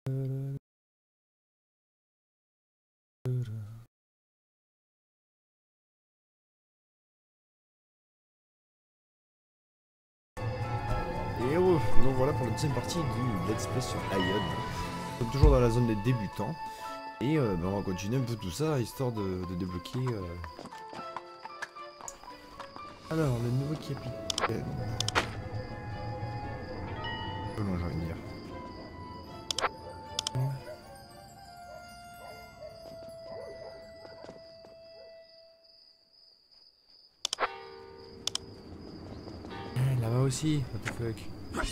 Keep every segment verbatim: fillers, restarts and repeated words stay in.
Et oh, donc voilà pour la deuxième partie du Let's Play sur Ion. Nous sommes toujours dans la zone des débutants. Et euh, ben on va continuer un peu tout ça, histoire de, de débloquer... Euh... Alors, le nouveau capitaine... Oh non, j'ai envie de dire. Là-bas aussi, what the fuck.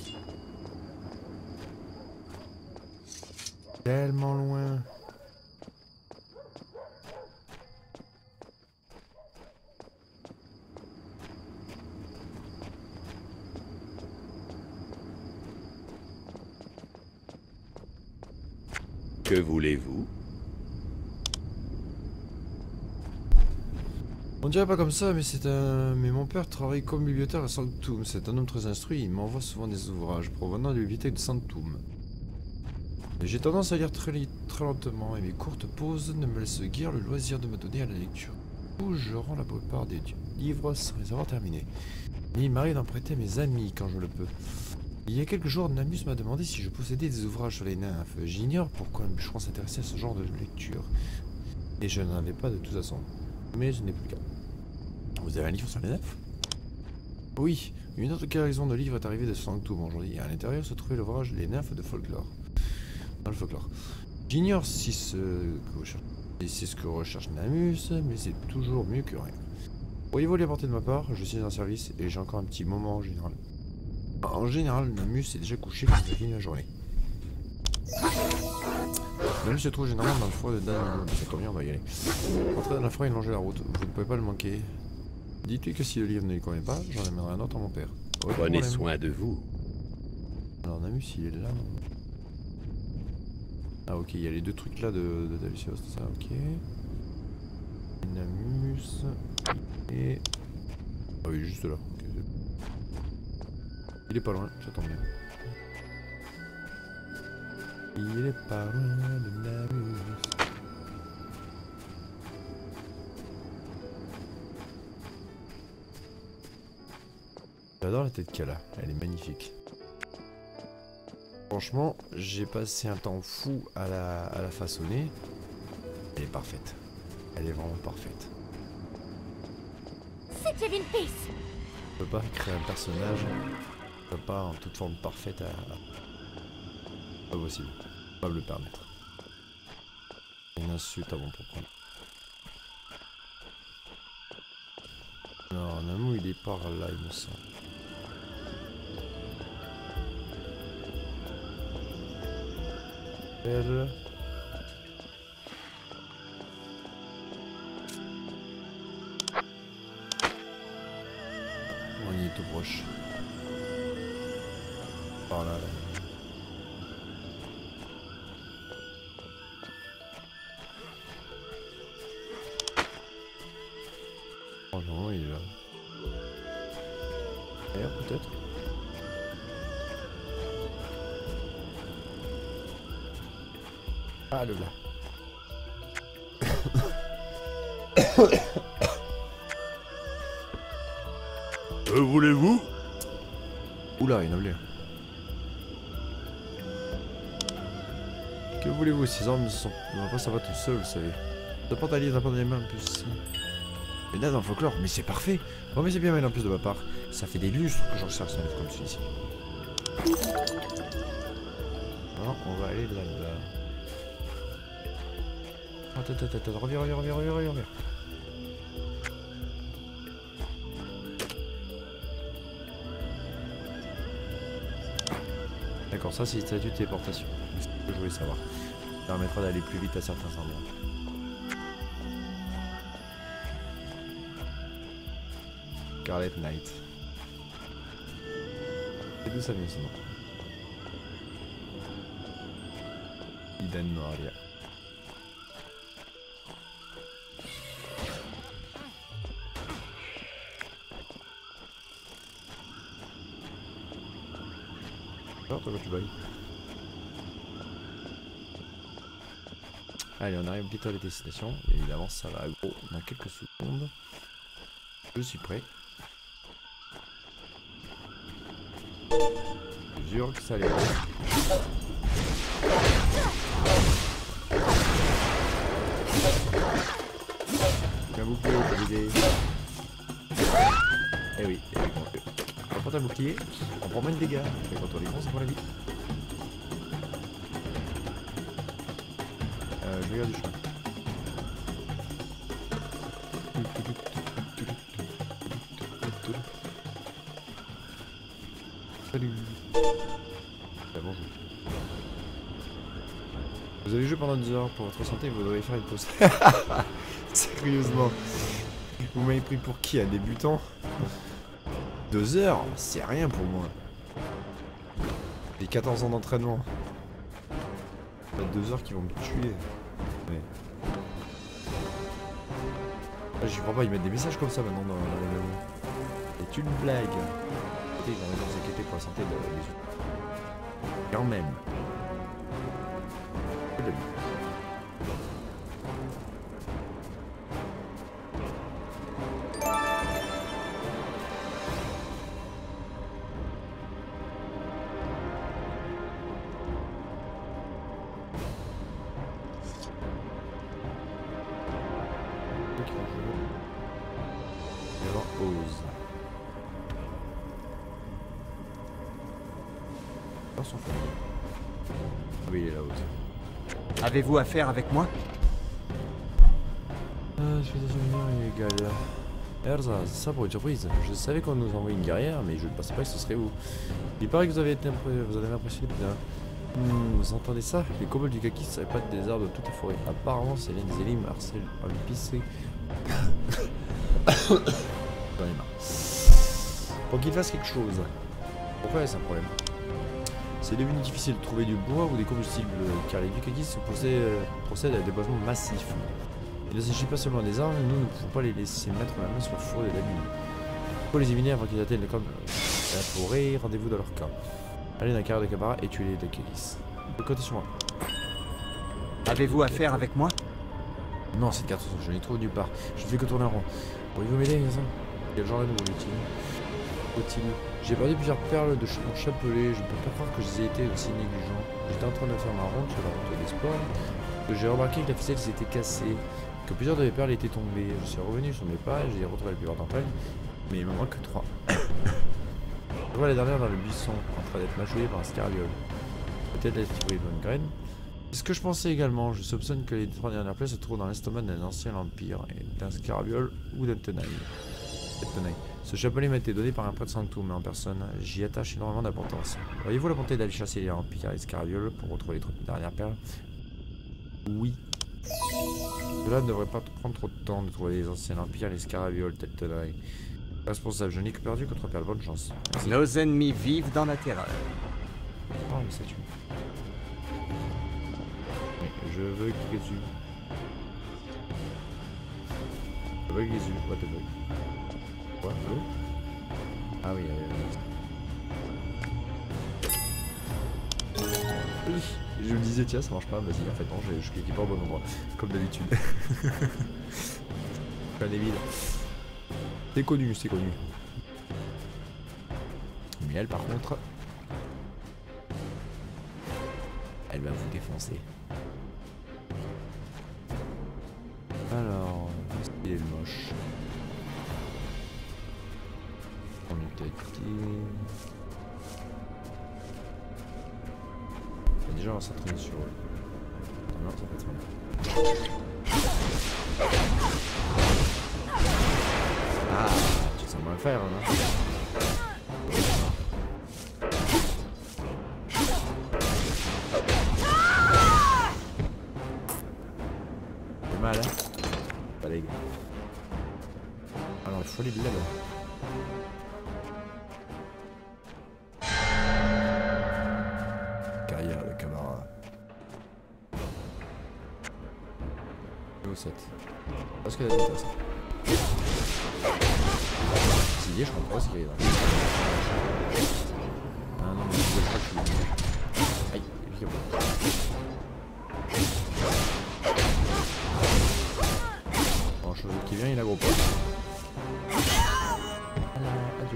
Tellement loin. Que voulez-vous? On dirait pas comme ça, mais c'est un... Mais mon père travaille comme bibliothécaire à Sanctum. C'est un homme très instruit, il m'envoie souvent des ouvrages provenant de la bibliothèque de Sanctum. J'ai tendance à lire très, li... très lentement, et mes courtes pauses ne me laissent guère le loisir de me donner à la lecture. Où je rends la plupart des livres sans les avoir terminés. Mais il m'arrive d'en prêter à mes amis quand je le peux. Il y a quelques jours, Namus m'a demandé si je possédais des ouvrages sur les nymphes. J'ignore pourquoi un bûcheron s'intéressait à ce genre de lecture. Et je n'en avais pas de toute façon. Mais ce n'est plus le cas. Vous avez un livre sur les nymphes? Oui, une autre cargaison de livres est arrivée de Sanctum aujourd'hui. À l'intérieur se trouvait l'ouvrage Les nymphes de folklore. Dans le folklore. J'ignore si ce que recherche... c'est ce que recherche Namus, mais c'est toujours mieux que rien. Pourriez-vous les apporter de ma part? Je suis en service et j'ai encore un petit moment en général. En général, Namus est déjà couché quand j'ai fini la journée. Namus se trouve généralement dans le froid de Dan. C'est combien, on va y aller. Entrez dans la forêt et longez la route. Vous ne pouvez pas le manquer. Dites-lui que si le livre ne lui convient pas, j'en amènerai un autre à mon père. Aucun Prenez problème. soin de vous. Alors Namus, il est là. Ah ok, il y a les deux trucs là de, de Dalicios, ça, ok. Namus. Et... Ah oui, juste là. Okay, il est pas loin, ça tombe bien. Il est pas loin de Namus. J'adore la tête qu'elle a, elle est magnifique. Franchement, j'ai passé un temps fou à la, à la façonner. Elle est parfaite. Elle est vraiment parfaite. C'est Kevin Peace. Je peux pas créer un personnage, je peux pas en toute forme parfaite à... Pas possible. Pas me le permettre. Une insulte à mon propre. Non, Namu il est par là, il me semble. Elle... On y est tout proche. Par là, là. Oh non, il est là. D'ailleurs, peut-être. Ah, le là. Que voulez-vous? Oula, il y en a blé. Que voulez-vous? Ces armes ne sont pas ça va tout seul, vous savez. N'importe un livre, n'importe les mains en plus. Mais là dans le folklore, mais c'est parfait. Oh mais c'est bien mal en plus de ma part. Ça fait des lustres que je recherche un livre comme celui-ci. Alors on va aller là-bas. Attends, attends, attends, reviens, reviens, reviens, reviens, reviens. D'accord, ça c'est le statut de téléportation. C'est ce que je voulais savoir. Ça permettra d'aller plus vite à certains endroits. Scarlet Knight. C'est d'où ça vient ce nom? Iden Noaria. Alors toi quand tu bailles. Allez, on arrive bientôt à la destination. Évidemment, ça va gros dans quelques secondes. Je suis prêt. Je jure que ça allait. Un bouclier, t'as l'idée. Eh oui, eh oui, bon, on prend un bouclier, on prend moins de dégâts. Et quand on est con, ça prend la vie. Euh, je regarde du chemin. Salut. Ah, bonjour. Vous avez joué pendant deux heures pour votre santé, vous devez faire une pause. Sérieusement. Vous m'avez pris pour qui? Un débutant? Deux heures? C'est rien pour moi. J'ai quatorze ans d'entraînement. Deux heures qui vont me tuer. Ouais. Ah, j'y crois pas, ils mettent des messages comme ça maintenant dans, dans les mémos. C'est une blague. Écoutez, ils ont raison de s'inquiéter pour la santé de- des humains. Quand même. Que de lui. Et alors, pause. Pas son fond. Ah oui, il est là aussi. Avez-vous affaire avec moi? Ah, je fais des souvenirs égal. Erza, c'est ça pour une surprise. Je savais qu'on nous envoyait une guerrière, mais je ne pensais pas que ce serait vous. Il paraît que vous avez été impré... vous en avez impressionné plus d'un. Hmm, vous entendez ça? Les kobolds du kaki ne seraient pas des arbres de toute la forêt. Apparemment, c'est l'un des élimes harcèle en épicerie. J'en ai marre. Pour qu'il fasse quelque chose. Pourquoi est-ce un problème? C'est devenu difficile de trouver du bois ou des combustibles, car les Dukakis se procèdent à un déboisement massif. Il ne s'agit pas seulement des armes, nous ne pouvons pas les laisser mettre la main sur le fourreau de l'ennemi. Il faut les éliminer avant qu'ils atteignent le camp de la forêt. Rendez-vous dans leur camp. Allez dans la carrière de Kabara et tuez les Dukakis. Vous comptez sur moi. Avez-vous affaire avec moi? Non, cette carte, je l'ai trop nulle part. Je ne fais que tourner en rond. Pourriez-vous m'aider, ça? Quel genre d'anneau est-il? J'ai perdu plusieurs perles de mon chapelet. Je ne peux pas croire que je les ai été aussi négligents. J'étais en train de faire ma ronde sur la route d'espoir. J'ai remarqué que la ficelle s'était cassée, que plusieurs de mes perles étaient tombées. Je suis revenu sur mes pas et j'ai retrouvé la plupart d'entre elles, mais il me manque que trois. Je vois la dernière dans le buisson, en train d'être mâchouillée par un scarabéole. Peut-être l'esprit de bonne graine. C'est ce que je pensais également. Je soupçonne que les trois dernières plaies se trouvent dans l'estomac d'un ancien empire, et d'un scarabéole ou d'un tenaille. tenaille. Ce chapelet m'a été donné par un prêtre sanctum en personne. J'y attache énormément d'importance. Auriez-vous la bonté d'aller chasser les empires et les scarabéoles pour retrouver les trois dernières perles? Oui. Cela ne devrait pas prendre trop de temps de trouver les anciens empires, les scarabéoles, tête tenaille. Responsable, je n'ai que perdu que trois perles. Bonne chance. Merci. Nos ennemis vivent dans la terreur. Oh, mais ça tue. Mais je veux cliquer dessus. Je veux cliquer dessus. What the fuck? Quoi? L'eau? Ah oui, allez, allez. Oui. Je me disais, tiens, ça marche pas. Vas-y, en fait, non, je, je cliquais pas au bon endroit. Comme d'habitude. Un débile. C'est connu, c'est connu. Mais elle, par contre, elle va vous défoncer. Alors, il est moche. On est attaqué. Déjà, on va s'entraîner sur eux. Non, ça peut être mal. Ah, tu sais moins le faire, hein. C'est mal, hein. Pas les gars. Alors, il faut aller de là-bas. Carrière, le camarade. sept. Parce que la tête ça. C'est lié, je comprends pas ce qu'il y a là. Ah non, mais je crois que je suis. Aïe, il y a chose qui vient, il a gros pas. Adieu.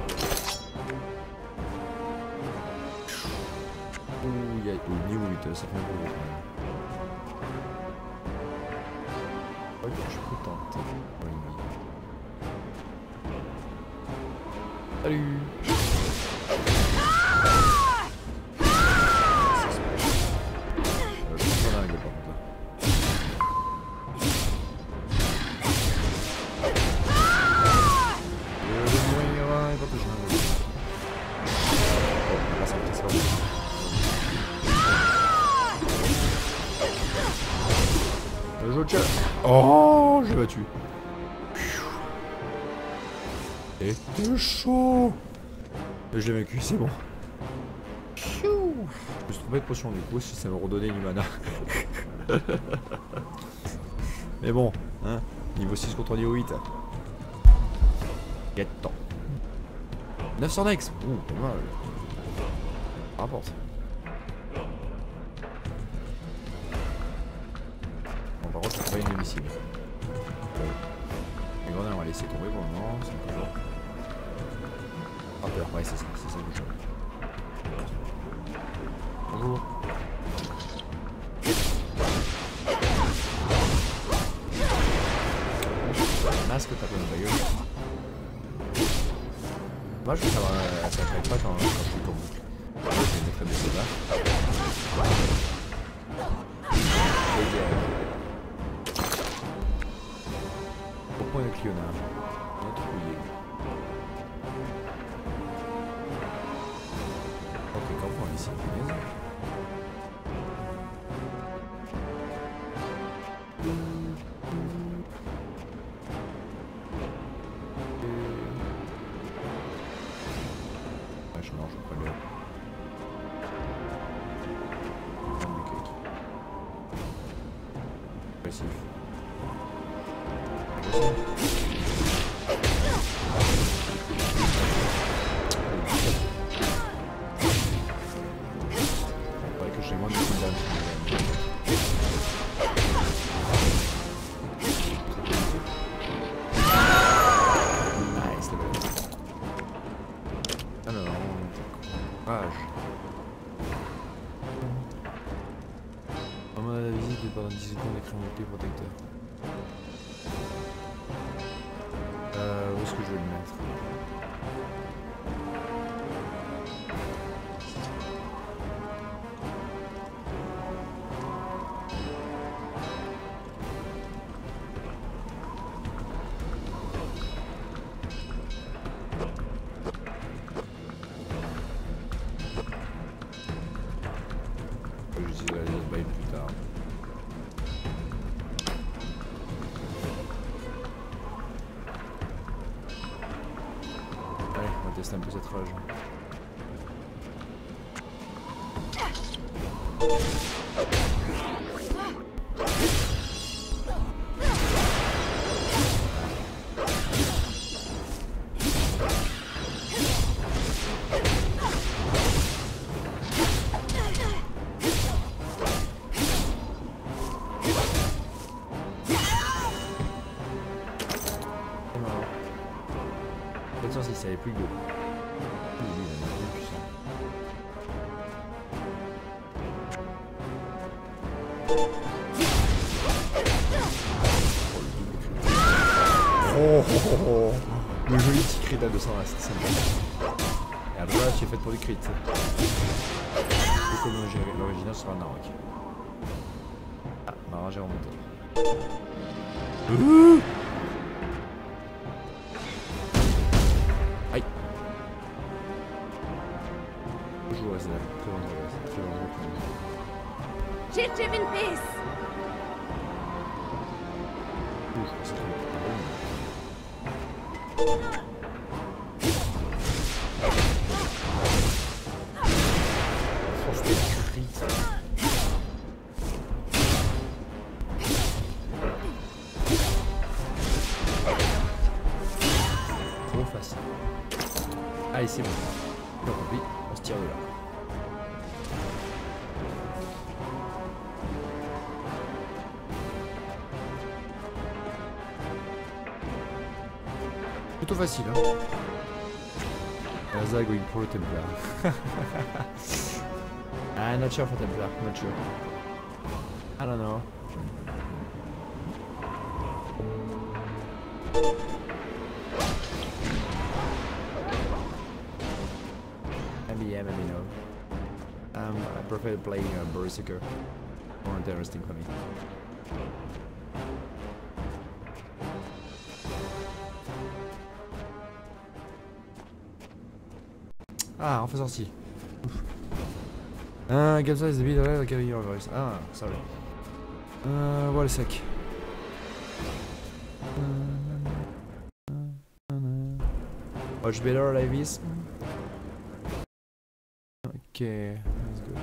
Ouh, il y a au niveau huit, ça fait un peu vite. Ok, je peux tenter. Salut. Oh, j'ai battu. C'était chaud. Je l'ai vaincu, c'est bon. Je me suis trompé de potion du coup, si ça me redonnait du mana. Mais bon, hein, niveau six contre niveau huit. Get temps. neuf cents dex. Ouh, pas mal. Rapporte. Bon, par contre, c'est pas une missile. Les grenades, on va laisser tomber pour le moment. C'est toujours. Ah, peur, ouais, c'est ça, c'est ça que je veux. Bonjour. Masque taper dans ta gueule. Moi je veux savoir, euh, ça craque pas quand, quand je suis comme boucle. Je vais mettre des sodas. Pourquoi un clionnard? On est trouillé. Ok, quand on va ici, punaise. Non, je peux pas le... Passif. Il faudrait que j'ai moins de cooldown. Pendant dix secondes d'écrire mon clé protecteur. Euh, où est-ce que je vais le mettre? Je utiliserai les autres bails plus tard. Tester un peu cette rage. De toute façon, si ça avait plus de... Oui, oui, il est bien puissant. Oh, oh, oh, oh. Le joli petit crit à deux cents là, c'était sympa. Et après là, tu es fait pour du crit. Comme l'original sera un Narok. Ah, Mara, j'ai remonté. Ouh. Aïe. Je joue à ça, très dangereux, très dangereux. J'ai driven peace. Ouh, je pense que c'est trop facile. Allez, c'est bon. Donc, oui, on se tire de là. plutôt facile. Hein. Gaza going pour le Templar. Ah, not sure for Templar, not sure. I don't know. Maybe yeah, maybe no. Um, I prefer playing uh, Berserker. More interesting for me. Ah, enfin sorti. Ah, Gamsa is the bit of the your voice. Ah, sorry. Uh, what a sec. Much better like this. Okay, that's good.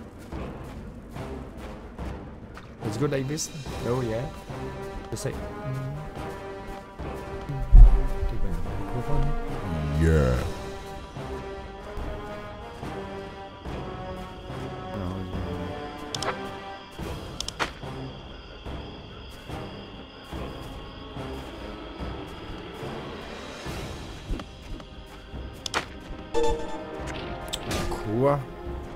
It's good like this? Oh yeah. Just say. Yeah. Quoi?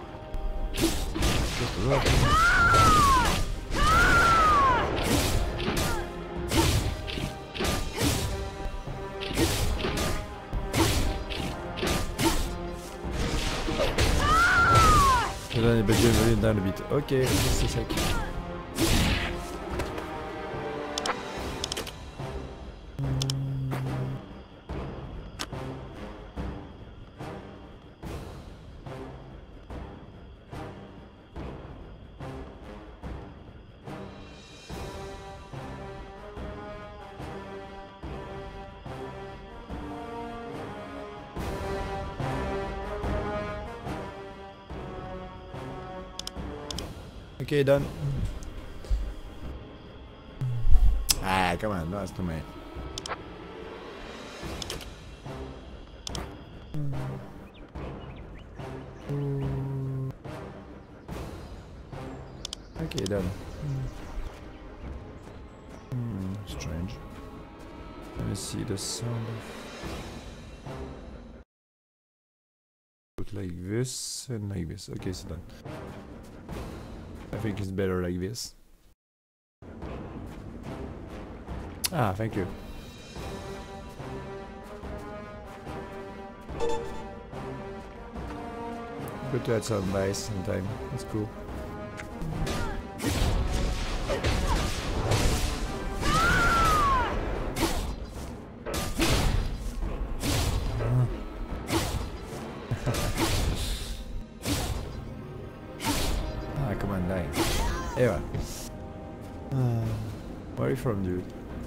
Là, les budgets veulent dans le bit. Ok, c'est sec. Okay, done. Ah, come on, no, that's too many. Okay, done. Hmm, strange. Let me see the sound of... Put like this and like this. Okay, it's done. I think it's better like this. Ah, thank you. Good to add some dice sometime. That's cool. Ah, come on, die. Eva. Uh, where are you from, dude?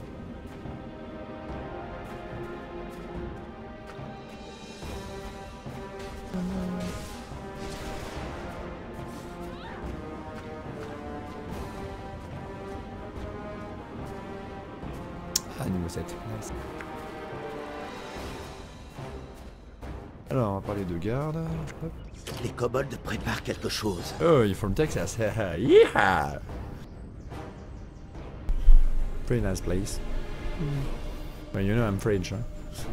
Ah, niveau sept. Nice. Alors, on va parler de garde. Hop. Les kobolds préparent quelque chose. Oh, you're from Texas. Yeah. Pretty nice place. Mm. Well, you know I'm French. Hein.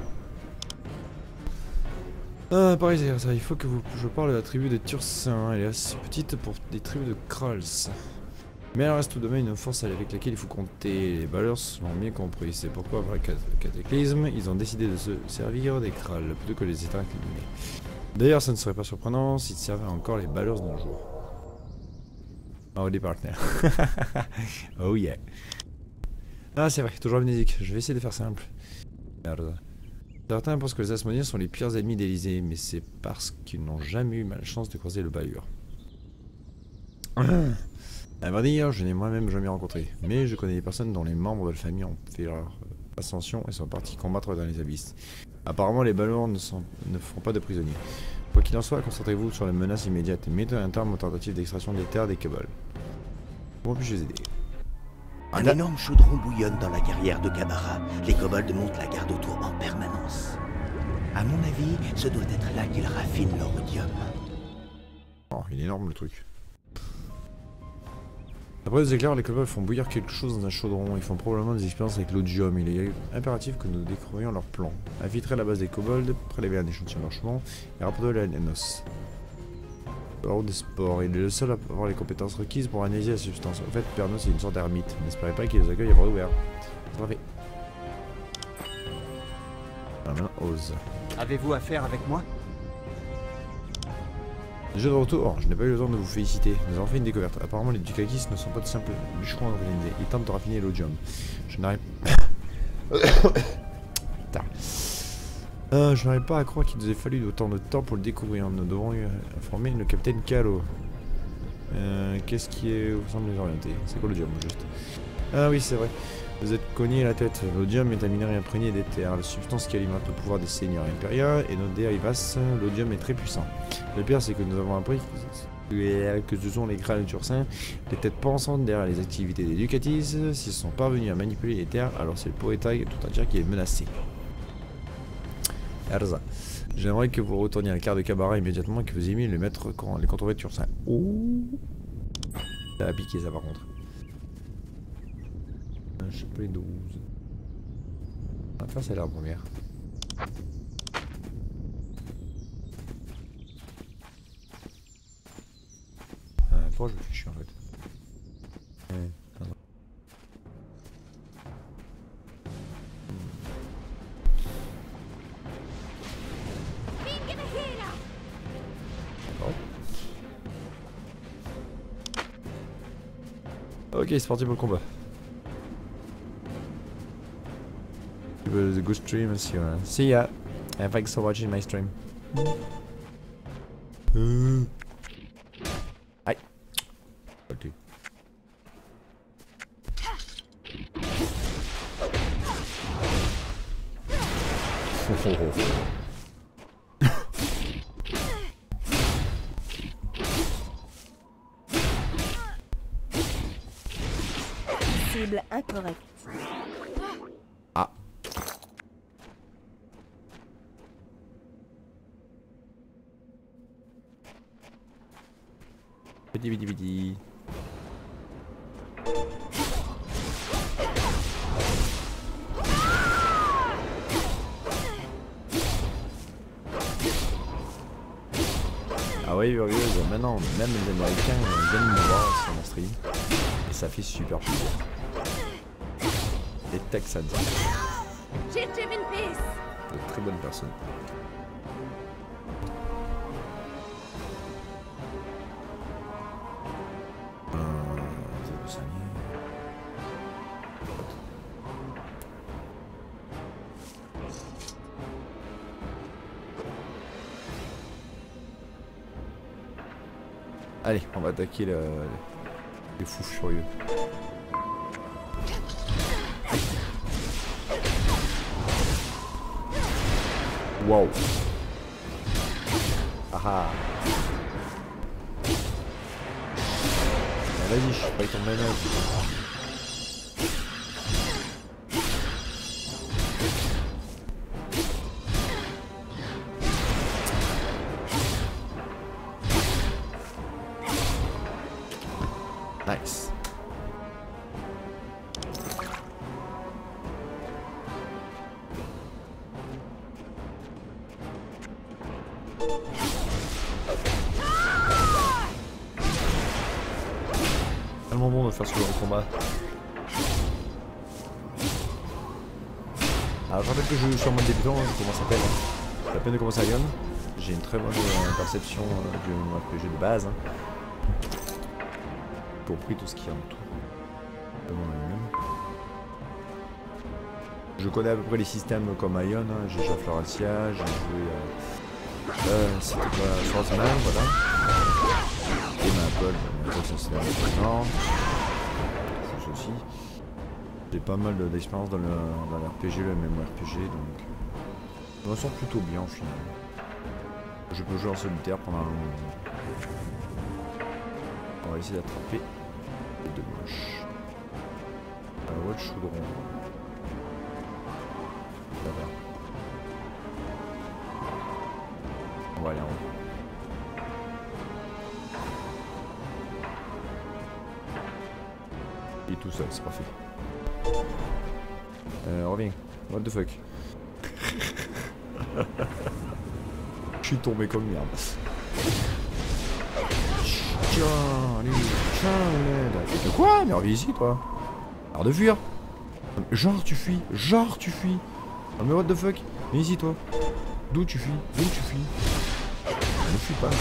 Ah, pareil, c'est ça. Il faut que vous, je parle de la tribu des Tursins. Elle est assez petite pour des tribus de Kralls. Mais elle reste tout de même une force avec laquelle il faut compter. Les Balors l'ont bien compris. C'est pourquoi, après le cataclysme, ils ont décidé de se servir des Kralls plutôt que les éteindre. D'ailleurs, ça ne serait pas surprenant s'ils servaient encore les Balors d'un jour. Oh, des partenaires. Oh yeah. Ah, c'est vrai, toujours amnésique. Je vais essayer de faire simple. Merde. Certains pensent que les Asmodiens sont les pires ennemis d'Élysée, mais c'est parce qu'ils n'ont jamais eu malchance de croiser le Balur. À vrai dire, je n'ai moi-même jamais rencontré, mais je connais des personnes dont les membres de la famille ont fait leur ascension et sont partis combattre dans les abysses. Apparemment, les Balurs ne, sont, ne feront pas de prisonniers. Quoi qu'il en soit, concentrez-vous sur les menaces immédiates et mettez un terme aux tentatives d'extraction des terres des kobolds. Comment puis-je les aider? Un énorme chaudron bouillonne dans la carrière de Kabara. Les kobolds montent la garde autour en permanence. À mon avis, ce doit être là qu'ils raffinent leur odium. Oh, il est énorme le truc. Après les éclairs, les kobolds font bouillir quelque chose dans un chaudron. Ils font probablement des expériences avec l'odium. Il est impératif que nous découvrions leur plan. Infiltrer la base des kobolds, prélever un échantillon de leur chemin et rapporter la noce. Alors des sports. Il est le seul à avoir les compétences requises pour analyser la substance. En fait, Pernos est une sorte d'ermite. N'espérez pas qu'il les accueille ouvert. Ça sera fait. Voilà, maintenant, ose. Avez-vous affaire avec moi? Déjà de retour, je n'ai pas eu le temps de vous féliciter. Nous avons fait une découverte. Apparemment, les Dukakis ne sont pas de simples bûcherons organisés. Ils tentent de raffiner l'odium. Je n'arrive euh, je n'arrive pas à croire qu'il nous ait fallu autant de temps pour le découvrir. Nous devons informer le capitaine Kalo. Euh, Qu'est-ce qui est vous semble désorienté? C'est quoi l'odium juste? Ah oui, c'est vrai. Vous êtes cogné la tête. L'odium est un minerai imprégné d'éther, la substance qui alimente le pouvoir des seigneurs impériaux et nos dérivas. L'odium est très puissant. Le pire, c'est que nous avons appris que ce sont les crânes turcins, les têtes pensantes derrière les activités des Ducatis. S'ils sont parvenus à manipuler les terres, alors c'est le Poetaï tout entier qui est menacé. Erza. J'aimerais que vous retourniez à la carte de Kabara immédiatement et que vous aimiez les mettre quand les contrôler turcins. Oh, ça a piqué ça par contre. Je sais pas les douze. On va faire celle-là en première. Euh, pourquoi je me fais chier en fait? Ouais, attends. Oh. Ok, c'est parti pour le combat. It was a good stream, see you. See ya. And thanks for watching my stream. Uh. Aïe. Ok. Oh, oh, oh. Cible incorrecte. Ah. Petit petit petit. Ah oui, curieuse. Maintenant, même les Américains viennent me voir sur mon stream. Et ça fait super plaisir. Les Texans. J'ai Jevin Peace. De très bonnes personnes. Allez, on va attaquer le, les fous furieux. Wow. Ah ah. Vas-y, je suis pas ton manœuvre. Nice. Tellement bon de faire ce genre de combat. Alors je rappelle que je suis en mode débutant, je commence à peine. J'ai à peine de commencer à Lyon. J'ai une très bonne euh, perception euh, du R P G de base. Hein. Compris tout ce qu'il y a en tout. Je connais à peu près les systèmes comme Ion, hein. J'ai joué à Floratia, j'ai joué à... Euh, c'était quoi? Swordsman, voilà. Et Maple, ça c'est maintenant. Fous aussi. J'ai pas mal d'expérience dans le, dans le R P G, le M M O R P G, donc... Je me sens plutôt bien au final. Je peux jouer en solitaire pendant un long moment. On va essayer d'attraper les deux moches. Euh, ouais, le chaudron. Ça va. On va aller en haut. Il est tout seul, c'est parfait. Euh, reviens. What the fuck. Je suis tombé comme merde. Tiens, allez, tiens, l'aide. De quoi? Mais reviens ici, toi. Arrête de fuir. Genre, tu fuis. Genre, tu fuis. Oh, mais what the fuck? Viens ici, toi. D'où tu fuis? D'où tu fuis? Ne fuis pas.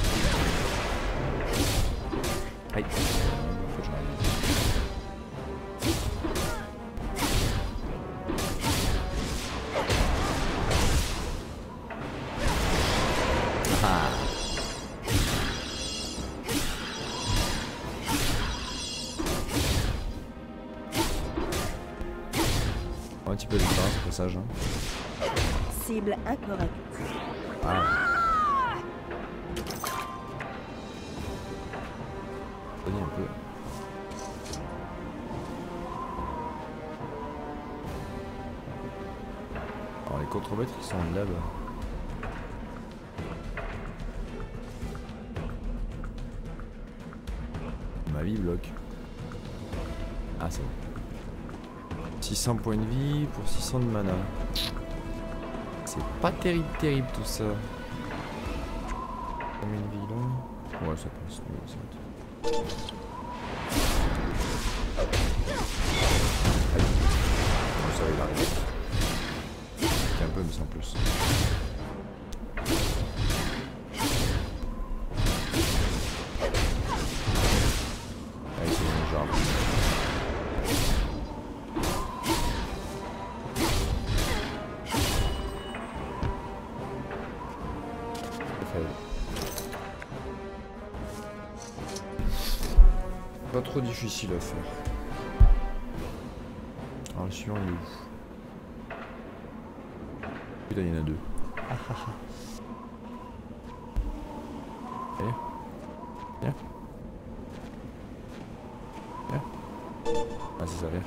Aïe. Faut que je m'arrête. Ah. Un petit peu d'expérience au passage. Hein. Cible incorrecte. Ah. Donnez un peu. Alors les contremaîtres ils sont là-bas. Ma vie bloque. Ah c'est bon. six cents points de vie pour six cents de mana. C'est pas terrible terrible tout ça. Combien de vie là? Ouais ça passe. Oui, ça va. Aïe. Bon, ça va il arrive. C'est un peu mais sans plus. Allez c'est bon genre. Pas trop difficile à faire. Alors le suivant il est où? Putain il y en a deux. Allez. Viens. Viens. Ah c'est ça viens.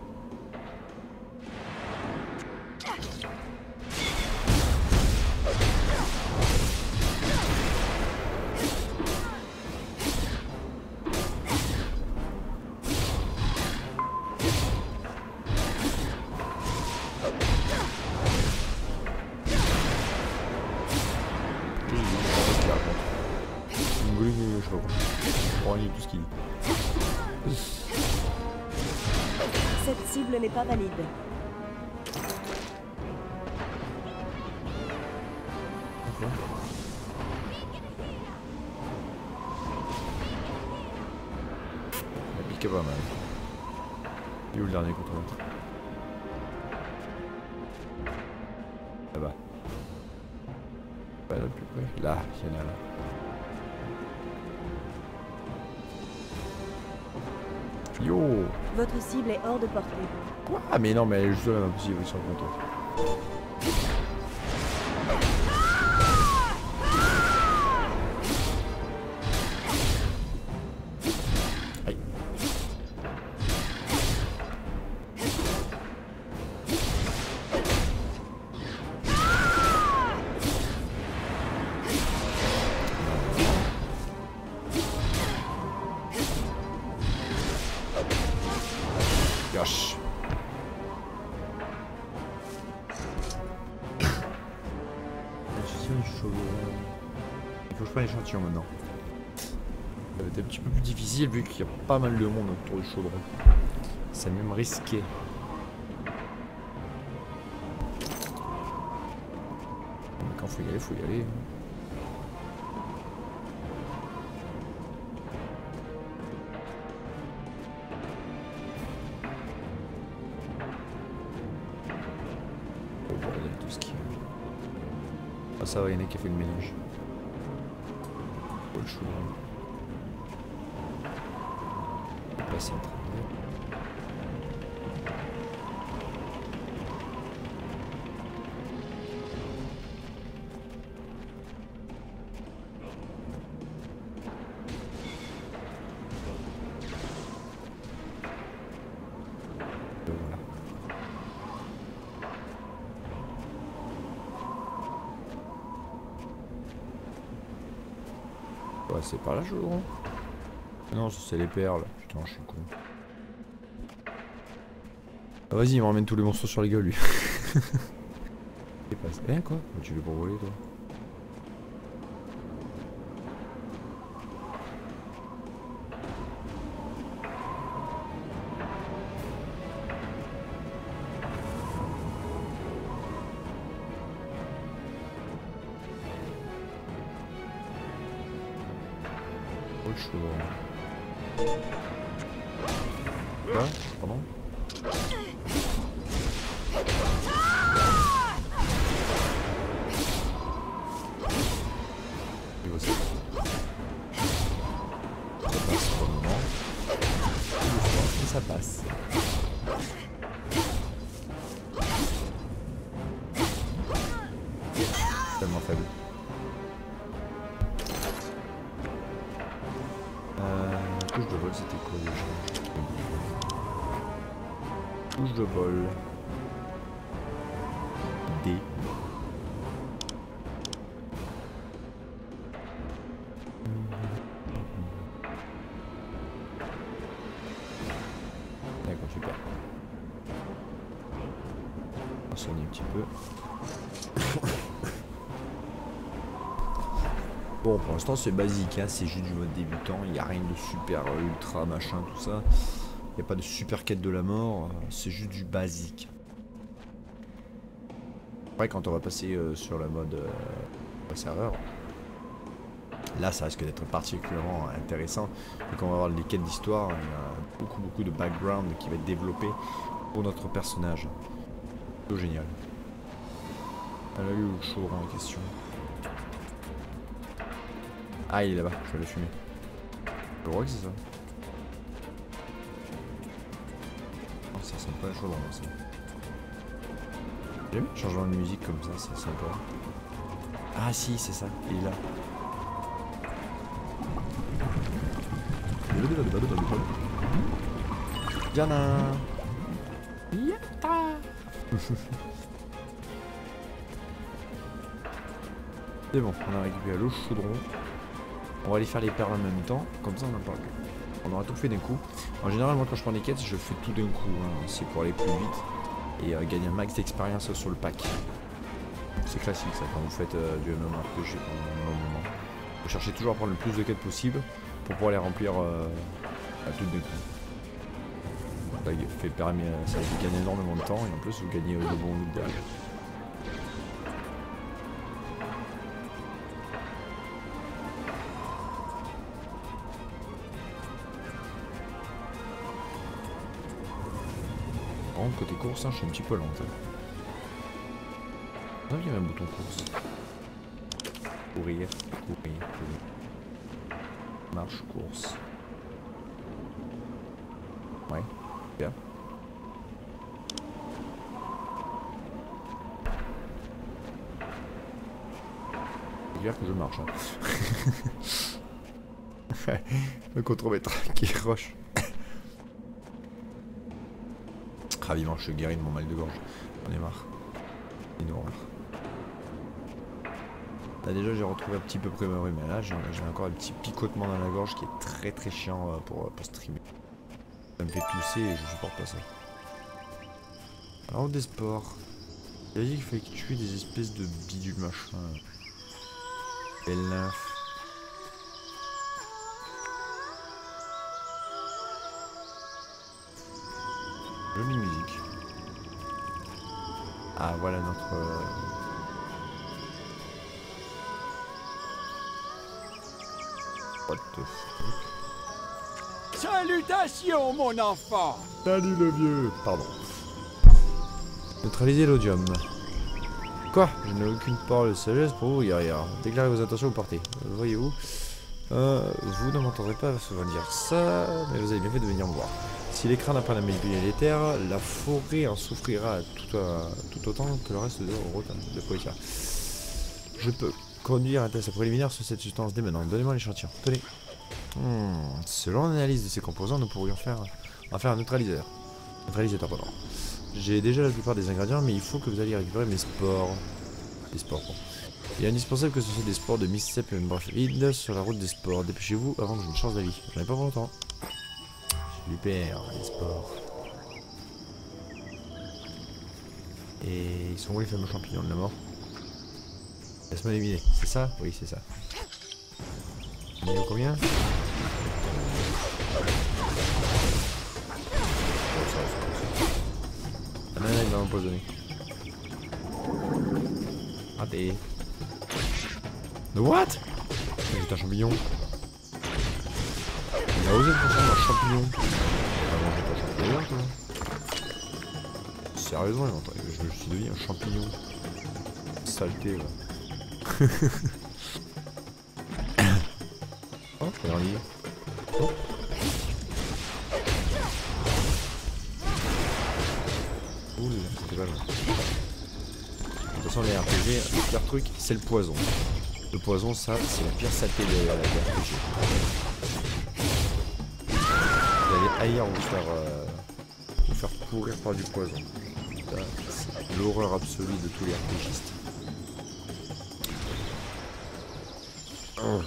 Je sais pas quoi. Bon, il y a tout ce qu'il dit. Cette cible n'est pas valide. D'accord. La pique est pas mal. Il est où le dernier contre-maître? Là-bas. Pas là plus près. Là, il y en a là. Yo! Votre cible est hors de portée. Quoi? Ah mais non mais elle est juste là même si vous sur le compteur. Aïe. Gosh. Il faut que je prenne l'échantillon maintenant. Ça va être un petit peu plus difficile vu qu'il y a pas mal de monde autour du chaudron. C'est même risqué. Mais quand faut y aller, faut y aller. Oh bordel, tout ce qui est... Ah ça va, il y en a qui a fait le ménage. Oh le chaudron. Passer en train de... Voilà. Ouais, c'est par là, chaudron. Non, ça c'est les perles. Putain, je suis con. Ah, vas-y, il m'emmène tous les monstres sur les gueules lui. Eh quoi? Tu veux pas voler toi? Oh chaud. Quoi? Pardon? Ça passe. Tellement faible. Euh, touche de vol, c'était quoi déjà? Touche de vol. D. D'accord, super. On va soigner un petit peu. Bon, pour l'instant c'est basique, hein, c'est juste du mode débutant, il n'y a rien de super euh, ultra machin tout ça. Il n'y a pas de super quête de la mort, euh, c'est juste du basique. Après quand on va passer euh, sur le mode euh, serveur, là ça risque d'être particulièrement intéressant. Donc on va avoir les quêtes d'histoire, il y a beaucoup beaucoup de background qui va être développé pour notre personnage. C'est génial. Elle a eu le chaud en question. Ah, il est là-bas, je vais le fumer. Je crois que c'est ça. Oh, ça sent pas chaud dans ça. J'aime bien le changement de musique comme ça, c'est sympa. Ah si, c'est ça, il est là. Diana. Yatta. C'est bon, on a récupéré le chaudron. On va aller faire les perles en même temps, comme ça on en parle. On aura tout fait d'un coup. En général, moi quand je prends des quêtes, je fais tout d'un coup. Hein. C'est pour aller plus vite et euh, gagner un max d'expérience sur le pack. C'est classique ça quand vous faites euh, du MMORPG pendant un long moment. Vous cherchez toujours à prendre le plus de quêtes possible pour pouvoir les remplir euh, à tout d'un coup. Ça fait permis, ça vous gagne énormément de temps et en plus vous gagnez euh, de bons loot derrière. Côté course, hein, je suis un petit peu lente. Ah, il y avait un bouton course. Courir, courir, courir. Marche, course. Ouais, bien. C'est clair que je marche. Hein. Le contremaître qui roche. Raviment, je suis guéri de mon mal de gorge. On est marre. Une horreur. Là déjà j'ai retrouvé un petit peu près ma rhume, mais là j'ai encore un petit picotement dans la gorge qui est très très chiant pour, pour streamer. Ça me fait tousser et je supporte pas ça. Alors des sports. Il a dit qu'il fallait tuer des espèces de bidules machin. Belle nymphe. Jolie musique. Ah voilà notre... Euh... What the fuck? Salutations mon enfant. Salut le vieux. Pardon. Neutraliser l'odium. Quoi? Je n'ai aucune parole de sagesse pour vous, guerrière. Déclarez vos intentions, vous partez. Voyez-vous, euh, vous ne m'entendrez pas souvent dire ça, mais vous avez bien fait de venir me voir. Si les crânes apprennent à manipuler les terres, la forêt en souffrira tout, à, tout autant que le reste de Rotan, de Poitia. Je peux conduire un test préliminaire sur cette substance dès maintenant. Donnez-moi l'échantillon. Tenez. Hmm. Selon l'analyse de ces composants, nous pourrions faire, en faire un neutraliseur. Neutralisateur, pardon. J'ai déjà la plupart des ingrédients, mais il faut que vous alliez récupérer mes spores. Des spores, bon. Il est indispensable que ce soit des spores de Mistcep et une brafide sur la route des spores. Dépêchez-vous avant que je ne change d'avis. J'en ai pas pour longtemps. Super, les spores. Et ils sont où les fameux champignons de la mort? Laisse-moi éliminer, c'est ça? Oui, c'est ça. Niveau combien? Ah non, non, il m'a empoisonné. Raté. The what? C'est un champignon. Il a osé me transformer en champignon. Ah bon, j'ai pas champignon, toi. Sérieusement, je me suis devenu un champignon. Saleté, là. Oh, je regarde. Oh. Ouh, c'était pas loin. De toute façon, les R P G, le pire truc, c'est le poison. Le poison, ça, c'est la pire saleté de la R P G. Vous allez haïr vous faire, euh, vous faire pourrir par du poison. C'est l'horreur absolue de tous les RPGistes. Oh.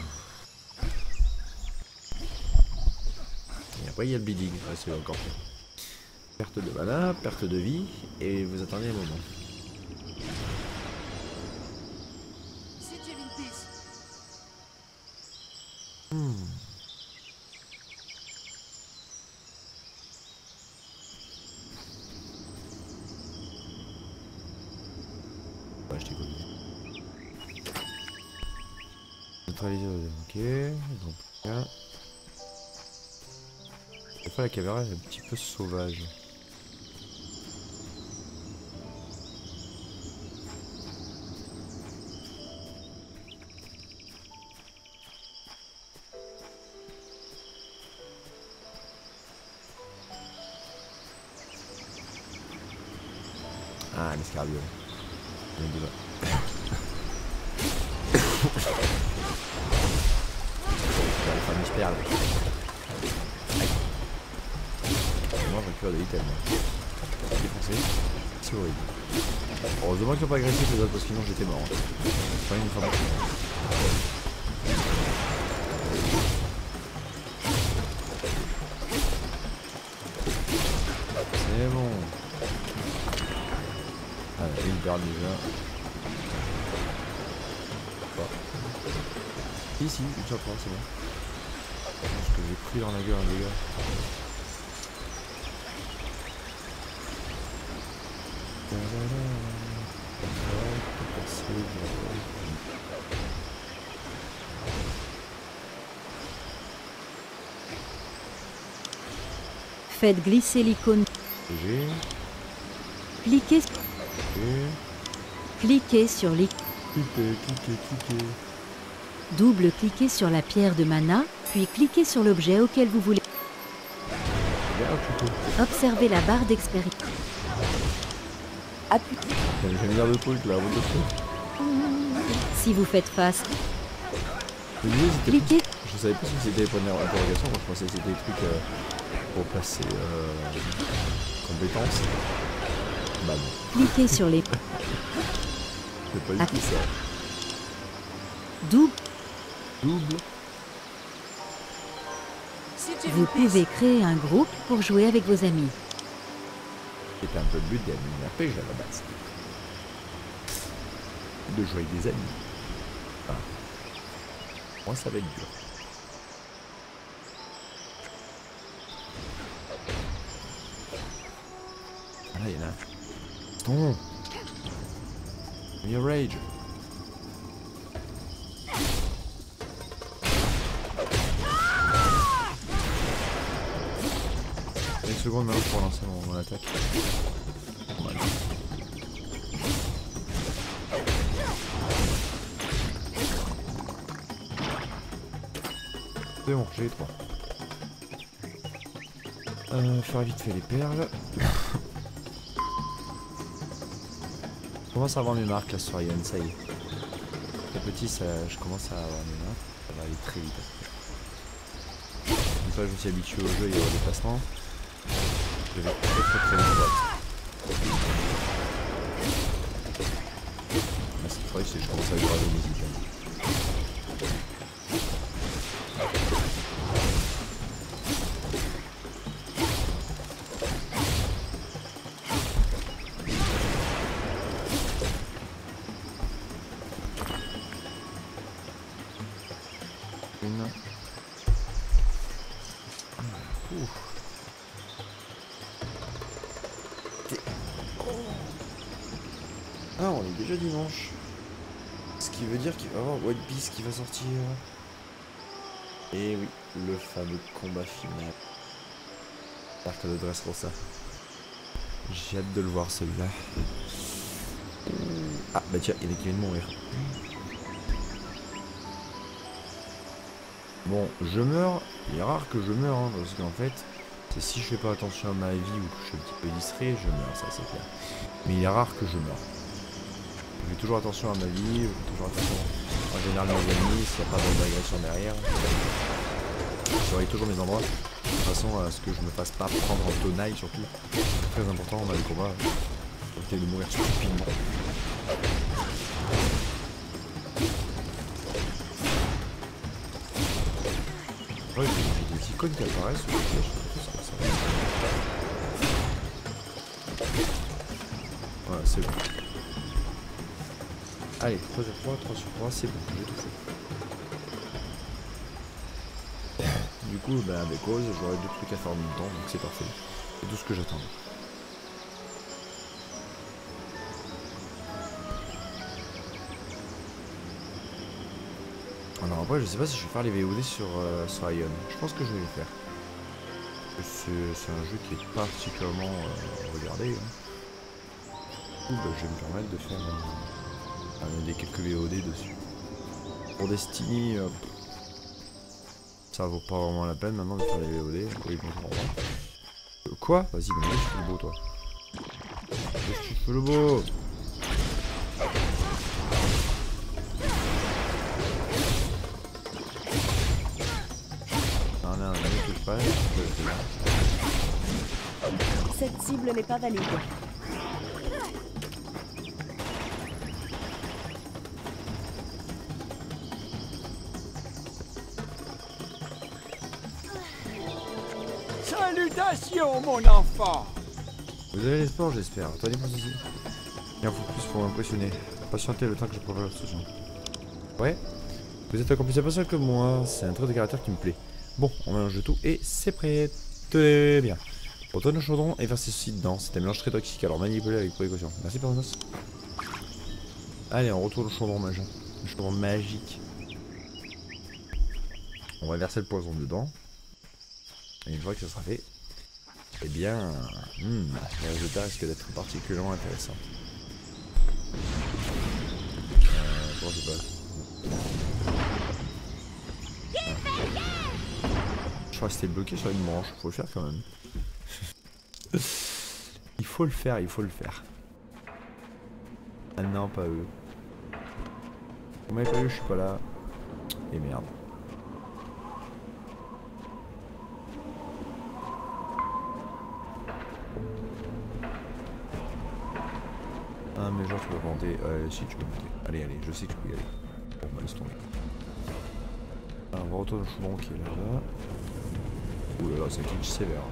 Et après, il y a le bleeding. Ouais, c'est encore pire. Perte de mana, perte de vie, et vous attendez un moment. Hmm. Ouais, je t'écoute. Neutraliser, ok. Donc, là. Des fois, la caméra est un petit peu sauvage. Ah, l'escarbion. La fameuse perle. Moi, je récupère de l'item. Défoncé. C'est horrible. Heureusement qu'ils n'ont pas agressé les autres parce que sinon j'étais mort. Pas une fois. C'est bon. Ah, une perle déjà. Pas. Si, si, une sur trois, c'est bon. Parce que j'ai pris dans la gueule un dégât. Faites glisser l'icône. G. Cliquez, G. cliquez sur l'icône. Cliquez, cliquez, cliquez. Double-cliquez sur la pierre de mana, puis cliquez sur l'objet auquel vous voulez. Bien, plutôt. Observez la barre d'expérience. Appuyez. J'ai une de trucs là, what the fuck. Si vous faites face, Je me disais, c'était- cliquez. je savais pas si c'était les points d'interrogation, moi je pensais que c'était des trucs euh, pour passer euh, compétences. Bah non, Cliquez sur les c'est pas du tout ça. double. Double. Vous pouvez créer un groupe pour jouer avec vos amis. C'était un peu le but d'un R P G à la base. De jouer avec des amis. Enfin, moi ça va être dur. Ah là il y en a un. Ton. Your rage. Une seconde maintenant pour lancer mon, mon attaque. Voilà. C'est bon, j'ai les trois. Euh, faire vite fait les perles. Je commence à avoir mes marques là sur Ion, ça y est. Petit, ça, je commence à avoir mes marques. Ça va aller très vite. Une fois que je me suis habitué au jeu et au déplacement, je vais très très très vite droite. Mais ce qu'il faudrait, c'est que je commence à jouer à la musique. Hein. mine. Ouf. Ah, on est déjà dimanche. Ce qui veut dire qu'il va y avoir One Piece qui va sortir. Et oui, le fameux combat final. L'arc de Dressrosa. J'ai hâte de le voir celui-là. Ah bah tiens, il y en a qui viennent de mourir. Bon, je meurs. Il est rare que je meure, hein, parce qu'en fait, c'est si je fais pas attention à ma vie ou que je suis un petit peu distrait, je meurs, ça c'est clair. Mais il est rare que je meure. Je fais toujours attention à ma vie, je fais toujours attention en général à mes amis, s'il n'y a pas d'agression derrière. Je surveille toujours mes endroits, de façon à ce que je me fasse pas prendre en tenaille surtout. C'est très important dans les combats, pour éviter de mourir stupidement. Ouais, j'ai des icônes qui apparaissent sur les flèches, tout ça. Voilà, c'est bon. Allez, trois sur trois, trois sur trois, c'est bon, j'ai tout fait. Du coup, bah, avec cause, j'aurai deux trucs à faire en même temps, donc c'est parfait. C'est tout ce que j'attends. Alors après, je sais pas si je vais faire les V O D sur, euh, sur Ion. Je pense que je vais les faire. C'est un jeu qui est particulièrement euh, regardé. Hein. Du coup, bah, je vais me permettre de faire euh, euh, des quelques V O D dessus. Pour Destiny, euh, ça vaut pas vraiment la peine maintenant de faire les V O D. Oui, bonjour, au revoir. Euh, quoi? Vas-y, mais qu'est-ce que tu fais le beau, toi? Qu'est-ce que tu fais le beau? Cette cible n'est pas valide. Salutations, mon enfant. Vous avez l'espoir, j'espère. Attendez pour ceci. Il en faut plus pour m'impressionner. Patientez le temps que je prépare la solution. Ouais. Vous êtes encore plus impatient que moi. C'est un trait de caractère qui me plaît. Bon, on mélange tout et c'est prêt. Très bien. Retourne au chaudron et versez ceci dedans. C'est un mélange très toxique, alors manipulez avec précaution. Merci Paranos. Allez, on retourne au chaudron magique. Le chaudron magique. On va verser le poison dedans. Et une fois que ça sera fait, eh bien, hmm, les résultats risquent d'être particulièrement intéressants. Euh, comment je passe? Je crois que c'était bloqué sur une branche, faut le faire quand même. Il faut le faire, il faut le faire. Ah non, pas eux. Vous m'avez pas eu, je suis pas là. Et merde. Ah mais genre tu peux monter. Euh, si tu peux monter. Allez, allez, je sais que tu peux y aller. Bon bah laisse tomber. Alors, on va retourner au chaudron qui est là-bas. Ouh là là, c'est un glitch sévère.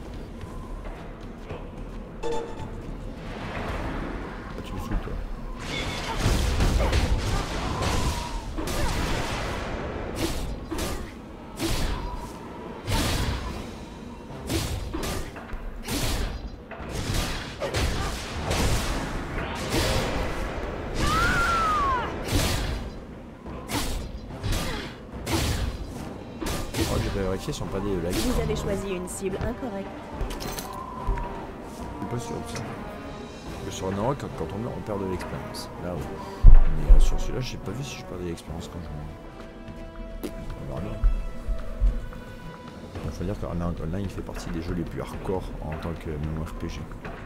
Ah, tu me saoules toi. Sur pas des lags. Vous avez choisi une cible incorrecte. Je suis pas sûr de ça. Sur un Aura, quand, quand on meurt, on perd de l'expérience. Là, oui. Mais euh, sur celui-là, j'ai pas vu si je perdais de l'expérience quand je meurs. On verra bien. Il faut dire qu'un Online, il fait partie des jeux les plus hardcore en tant que MMORPG.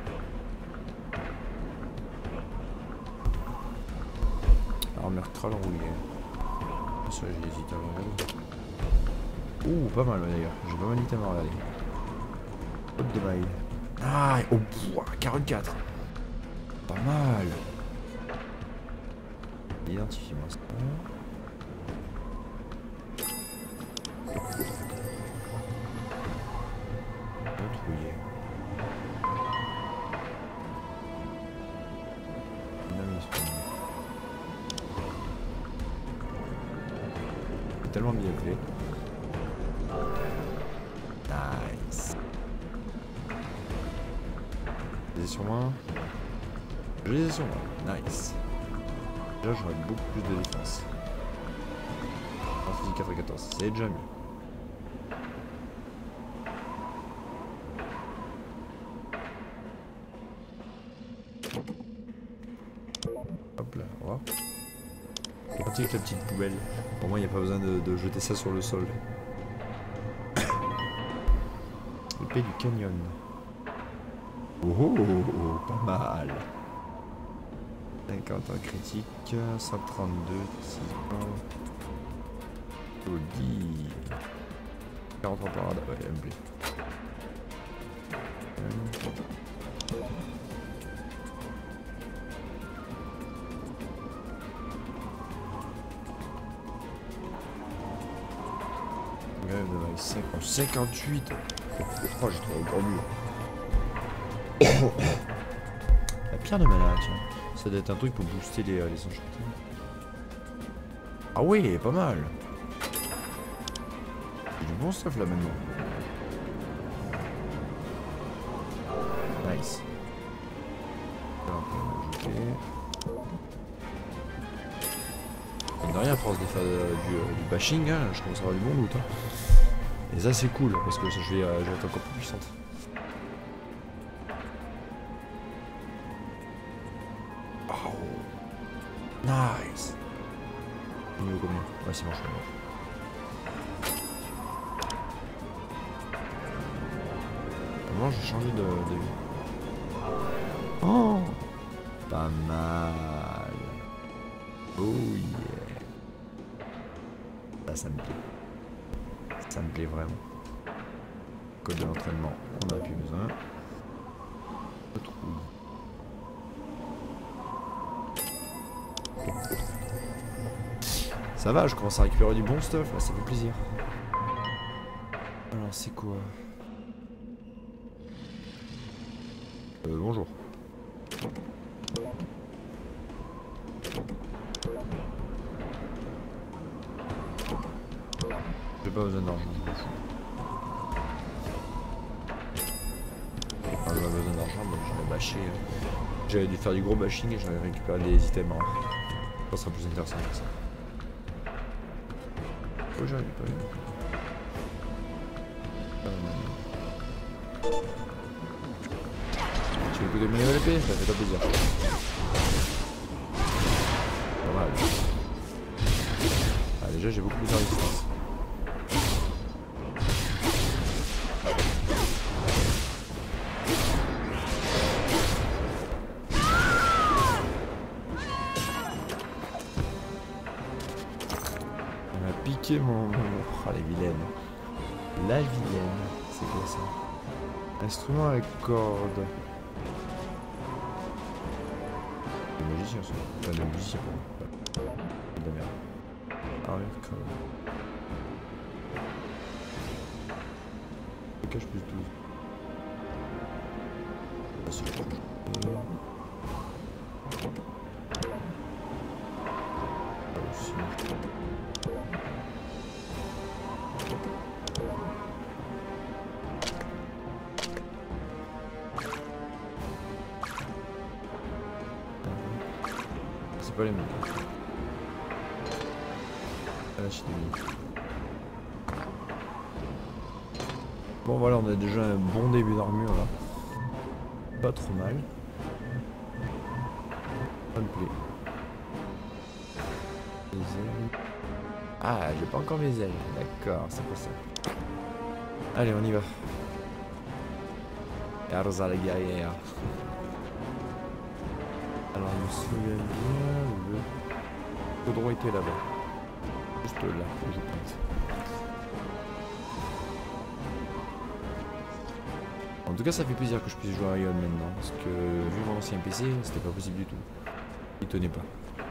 Armure Kral rouillé. Ça, j'ai hésité à regarder. Ouh, pas mal d'ailleurs, j'ai pas mal d'items à regarder. Haute de maille. Ah, oh, bois, quarante-quatre. Pas mal. Identifie-moi ça. Retrouiller. C'est tellement bien fait. sur moi. Je les ai sur moi. Nice. Là j'aurais beaucoup plus de défense. En physique quatre-vingt-quatorze, c'est déjà mieux. Hop là, on va. C'est parti avec la petite poubelle. Pour moi il n'y a pas besoin de, de jeter ça sur le sol. L'épée du canyon. Oh, oh, oh, pas mal. cinquante en critique, cent trente-deux, six cents. Joli. quarante en parade, ouais, elle me plaît. Grève de vague cinquante, cinquante-huit. Oh, j'ai trouvé encore mieux. La pierre de mana, tiens. Ça doit être un truc pour booster les, euh, les enchantements. Ah oui, pas mal. C'est du bon stuff là maintenant. Nice. Alors, on va ajouter. De rien, à force de faire euh, du, euh, du bashing, hein, je commence à avoir du bon loot. Hein. Et ça c'est cool parce que je vais, euh, je vais être encore plus puissante. Oh. Nice. Niveau combien? Ouais, c'est bon, je suis mort. Comment j'ai changé de, de vie? Oh, pas mal. Oh yeah. Ça, ça me plaît. Ça me plaît vraiment. Code de l'entraînement, on n'a plus besoin. Je trouve. Ça va, je commence à récupérer du bon stuff là, ça fait plaisir. Alors c'est quoi? Euh, bonjour. J'ai pas besoin d'argent. J'ai pas besoin d'argent, donc j'aurais bâché. J'avais dû faire du gros bashing et j'aurais récupéré des items. Hein. Ça sera plus intéressant que ça. Oh, j'aurais pas eu. Tu veux écouter ma nouvelle épée? Ça fait pas plaisir. Pas mal. Ah, déjà j'ai beaucoup plus de résistance. On a piqué mon... Oh les vilaines. La vilaine. C'est quoi ça? Instrument à cordes. Le magicien ça. Enfin, le magicien pour moi. De la merde. Arrière corde. Cache plus douze. Ah, si je trouve. Ah, aussi. C'est pas les mêmes. Ah, je t'ai mis. Bon voilà, on a déjà un bon début d'armure là. Pas trop mal. Ça me plaît. Les ailes. Ah, j'ai pas encore mes ailes. D'accord, c'est pour ça. Allez, on y va. Garza la guerrière. Alors, je me souviens bien, le caudron était là-bas. Juste là, je pense. En tout cas, ça fait plaisir que je puisse jouer à Ion maintenant, parce que vu mon ancien P C, c'était pas possible du tout. Il tenait pas.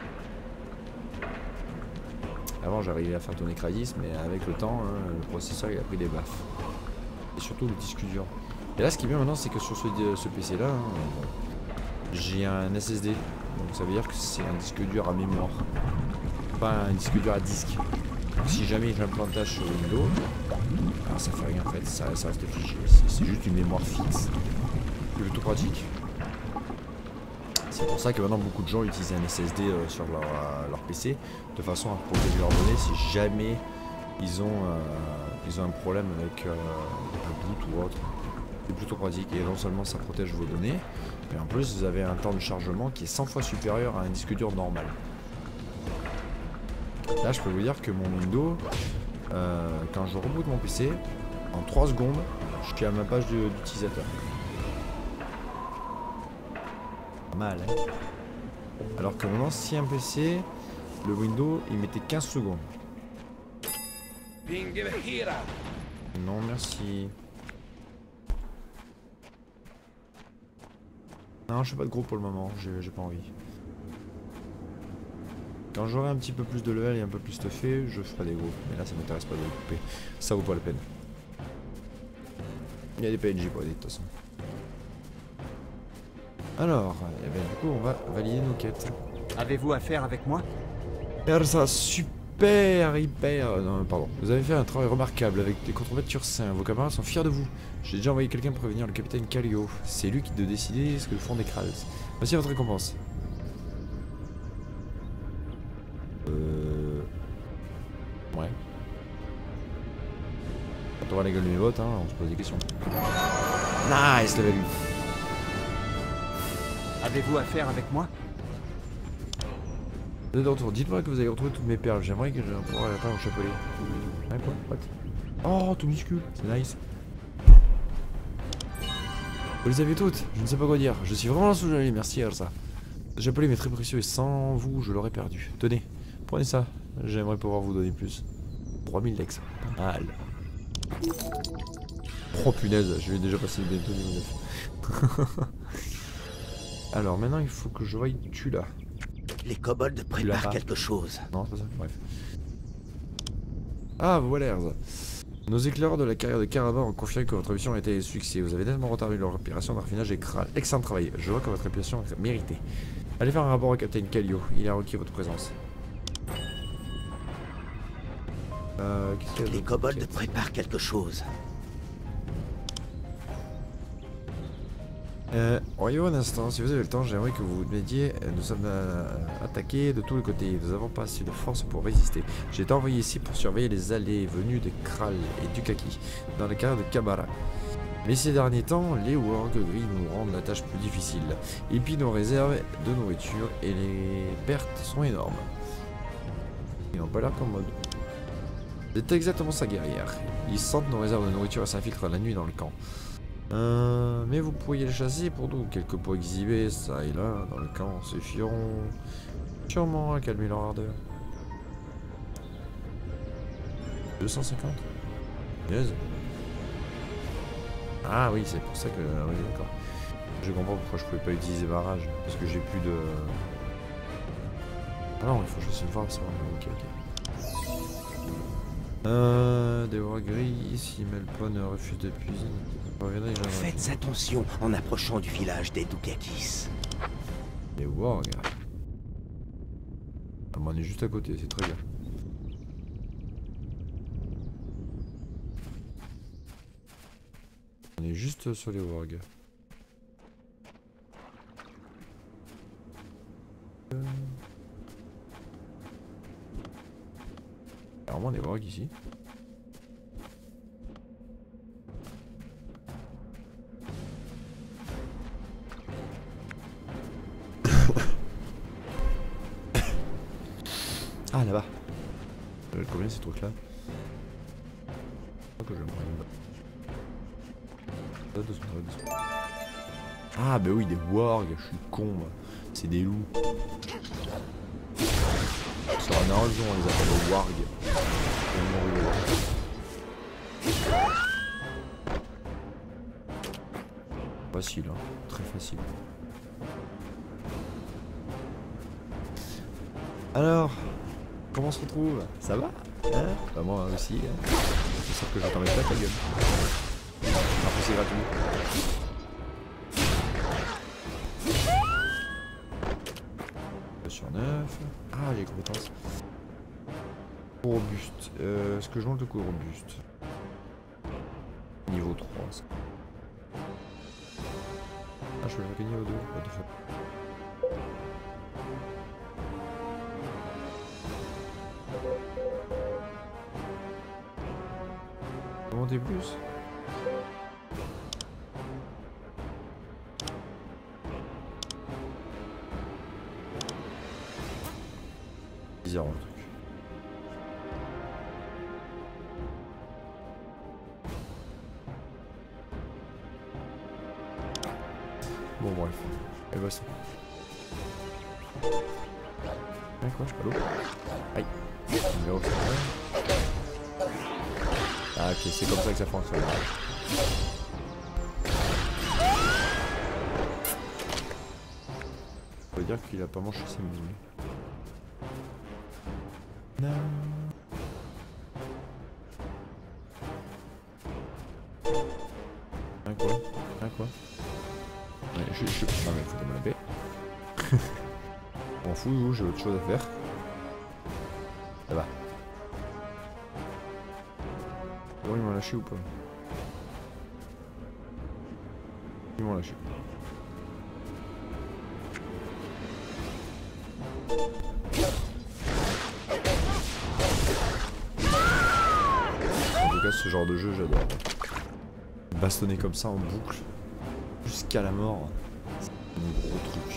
Avant, j'arrivais à faire tourner Crysis, mais avec le temps, hein, le processeur il a pris des baffes. Et surtout le disque dur. Et là, ce qui est bien maintenant, c'est que sur ce, ce P C là, hein, j'ai un S S D. Donc ça veut dire que c'est un disque dur à mémoire. Pas un disque dur à disque. Donc si jamais j'ai un plantage sur Windows, alors ça fait rien en fait, ça, ça reste figé. C'est juste une mémoire fixe. C'est plutôt pratique. C'est pour ça que maintenant beaucoup de gens utilisent un S S D euh, sur leur, euh, leur P C de façon à protéger leurs données si jamais ils ont, euh, ils ont un problème avec euh, un boot ou autre. C'est plutôt pratique et non seulement ça protège vos données, mais en plus vous avez un temps de chargement qui est cent fois supérieur à un disque dur normal. Là je peux vous dire que mon Windows, euh, quand je reboot mon P C, en trois secondes, je suis à ma page d'utilisateur. Pas mal, hein. Alors que mon ancien P C, le Windows, il mettait quinze secondes. Non merci. Non, je fais pas de gros pour le moment, j'ai pas envie. Quand j'aurai un petit peu plus de level et un peu plus de fait, je ferai des gros. Mais là, ça m'intéresse pas de les couper. Ça vaut pas la peine. Il y a des P N J pour aider de toute façon. Alors, eh bien, du coup, on va valider nos quêtes. Avez-vous affaire avec moi? Erza, super, hyper... Non, pardon. Vous avez fait un travail remarquable avec des contremaîtres turcins. Vos camarades sont fiers de vous. J'ai déjà envoyé quelqu'un pour prévenir le capitaine Kallio. C'est lui qui doit décider ce que font des Kralls. Voici votre récompense. Euh... Ouais. Quand on voit la gueule de mes bottes, hein, on se pose des questions. Nice, level huit. Avez-vous affaire avec moi? Vous êtes de retour. Dites-moi que vous avez retrouvé toutes mes perles. J'aimerais que je pourrais la faire au chapelet. Hein, quoi? What? Oh, tout minuscule. C'est nice. Vous les avez toutes. Je ne sais pas quoi dire. Je suis vraiment soulagé. Merci, Erza. Ce chapelet m'est très précieux et sans vous, je l'aurais perdu. Tenez, prenez ça. J'aimerais pouvoir vous donner plus. trois mille lex. Pas mal. Oh punaise, je vais déjà passer le bientôt niveau neuf. Alors maintenant, il faut que je voie Tula. Les kobolds préparent quelque chose. Non, c'est pas ça. Bref. Ah, voilà, Erza. Nos éclaireurs de la carrière de Karaba ont confirmé que votre mission a été un succès. Vous avez nettement retardé leur opération de raffinage et crâne. Excellent travail. Je vois que votre réputation est méritée. Allez faire un rapport au capitaine Kallio. Il a requis votre présence. Euh, qu'est-ce qu'il y a? Les kobolds préparent quelque chose. Euh, Voyons un instant, si vous avez le temps, j'aimerais que vous m'aidiez. Nous sommes euh, attaqués de tous les côtés. Nous n'avons pas assez de force pour résister. J'ai été envoyé ici pour surveiller les allées et venues des Kralls et du Kaki, dans le carrière de Kabara. Mais ces derniers temps, les wargs gris nous rendent la tâche plus difficile. Et puis nos réserves de nourriture et les pertes sont énormes. Ils n'ont pas l'air commodes. C'est exactement ça, guerrière. Ils sentent nos réserves de nourriture et s'infiltrent la nuit dans le camp. Euh, mais vous pourriez les chasser pour nous. Quelques pots exhibés, ça et là, dans le camp, suffiront sûrement à calmer leur ardeur. deux cent cinquante. Yes. Ah oui, c'est pour ça que... Oui, d'accord. Je comprends pourquoi je pouvais pas utiliser barrage. Parce que j'ai plus de... Ah non, il faut que je fasse une forme, ça. Ok, ok. Euh... Des voix gris, si Melpon refuse de cuisine. Faites attention en approchant du village des Dukakis. Des wargs. Ah, on est juste à côté, c'est très bien. On est juste sur les wargs. Euh... Il y a vraiment des wargs ici. Ah là-bas. Combien ces trucs là? Je crois que je vais me prendre une balle. Ah bah oui, des wargs, je suis con moi. C'est des loups. Sur un horizon on les appelle des wargs. Facile hein, très facile. Alors, comment on se retrouve? Ça va hein? Bah moi aussi, hein. C'est sûr que j'entends mettre pas ta gueule. Après c'est gratuit. deux sur neuf. Ah, j'ai compétences. Robuste. Euh, Est-ce que je monte le coup robuste? Niveau trois. Ça. Ah, je peux le gagner au deux. monter plus. Bizarre le truc. Bon bref. Et bah c'est bon. Ah quoi, je pas l'eau. Aïe. Numéro ah ok, c'est comme ça que ça fonctionne. On peut dire qu'il a pas mangé ses menus. Non. Un quoi? Un quoi? Ouais, je, je... Non mais foutez-moi la paix. Je m'en fous, j'ai autre chose à faire. Ça va. Bon, ils m'ont lâché ou pas? Ils m'ont lâché. En tout cas, ce genre de jeu, j'adore. Bastonner comme ça en boucle, jusqu'à la mort, c'est un gros truc.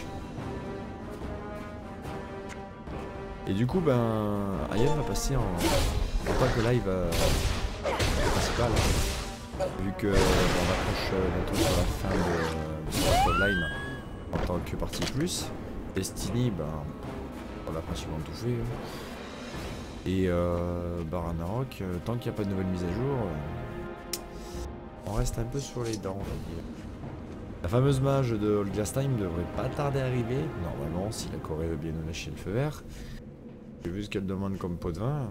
Et du coup, ben, Aya va passer en, en tant que live euh, principal, vu que euh, on approche euh, bientôt sur la fin de, de ce online en tant que partie plus. Destiny, ben, on a pratiquement tout fait. Hein. Et euh, bah, Ragnarok, euh, tant qu'il n'y a pas de nouvelles mises à jour, euh, on reste un peu sur les dents, on va dire. La fameuse mage de Old Glass Time devrait pas tarder à arriver, normalement, si la Corée veut bien nous lâcher le feu vert. J'ai vu ce qu'elle demande comme pot de vin.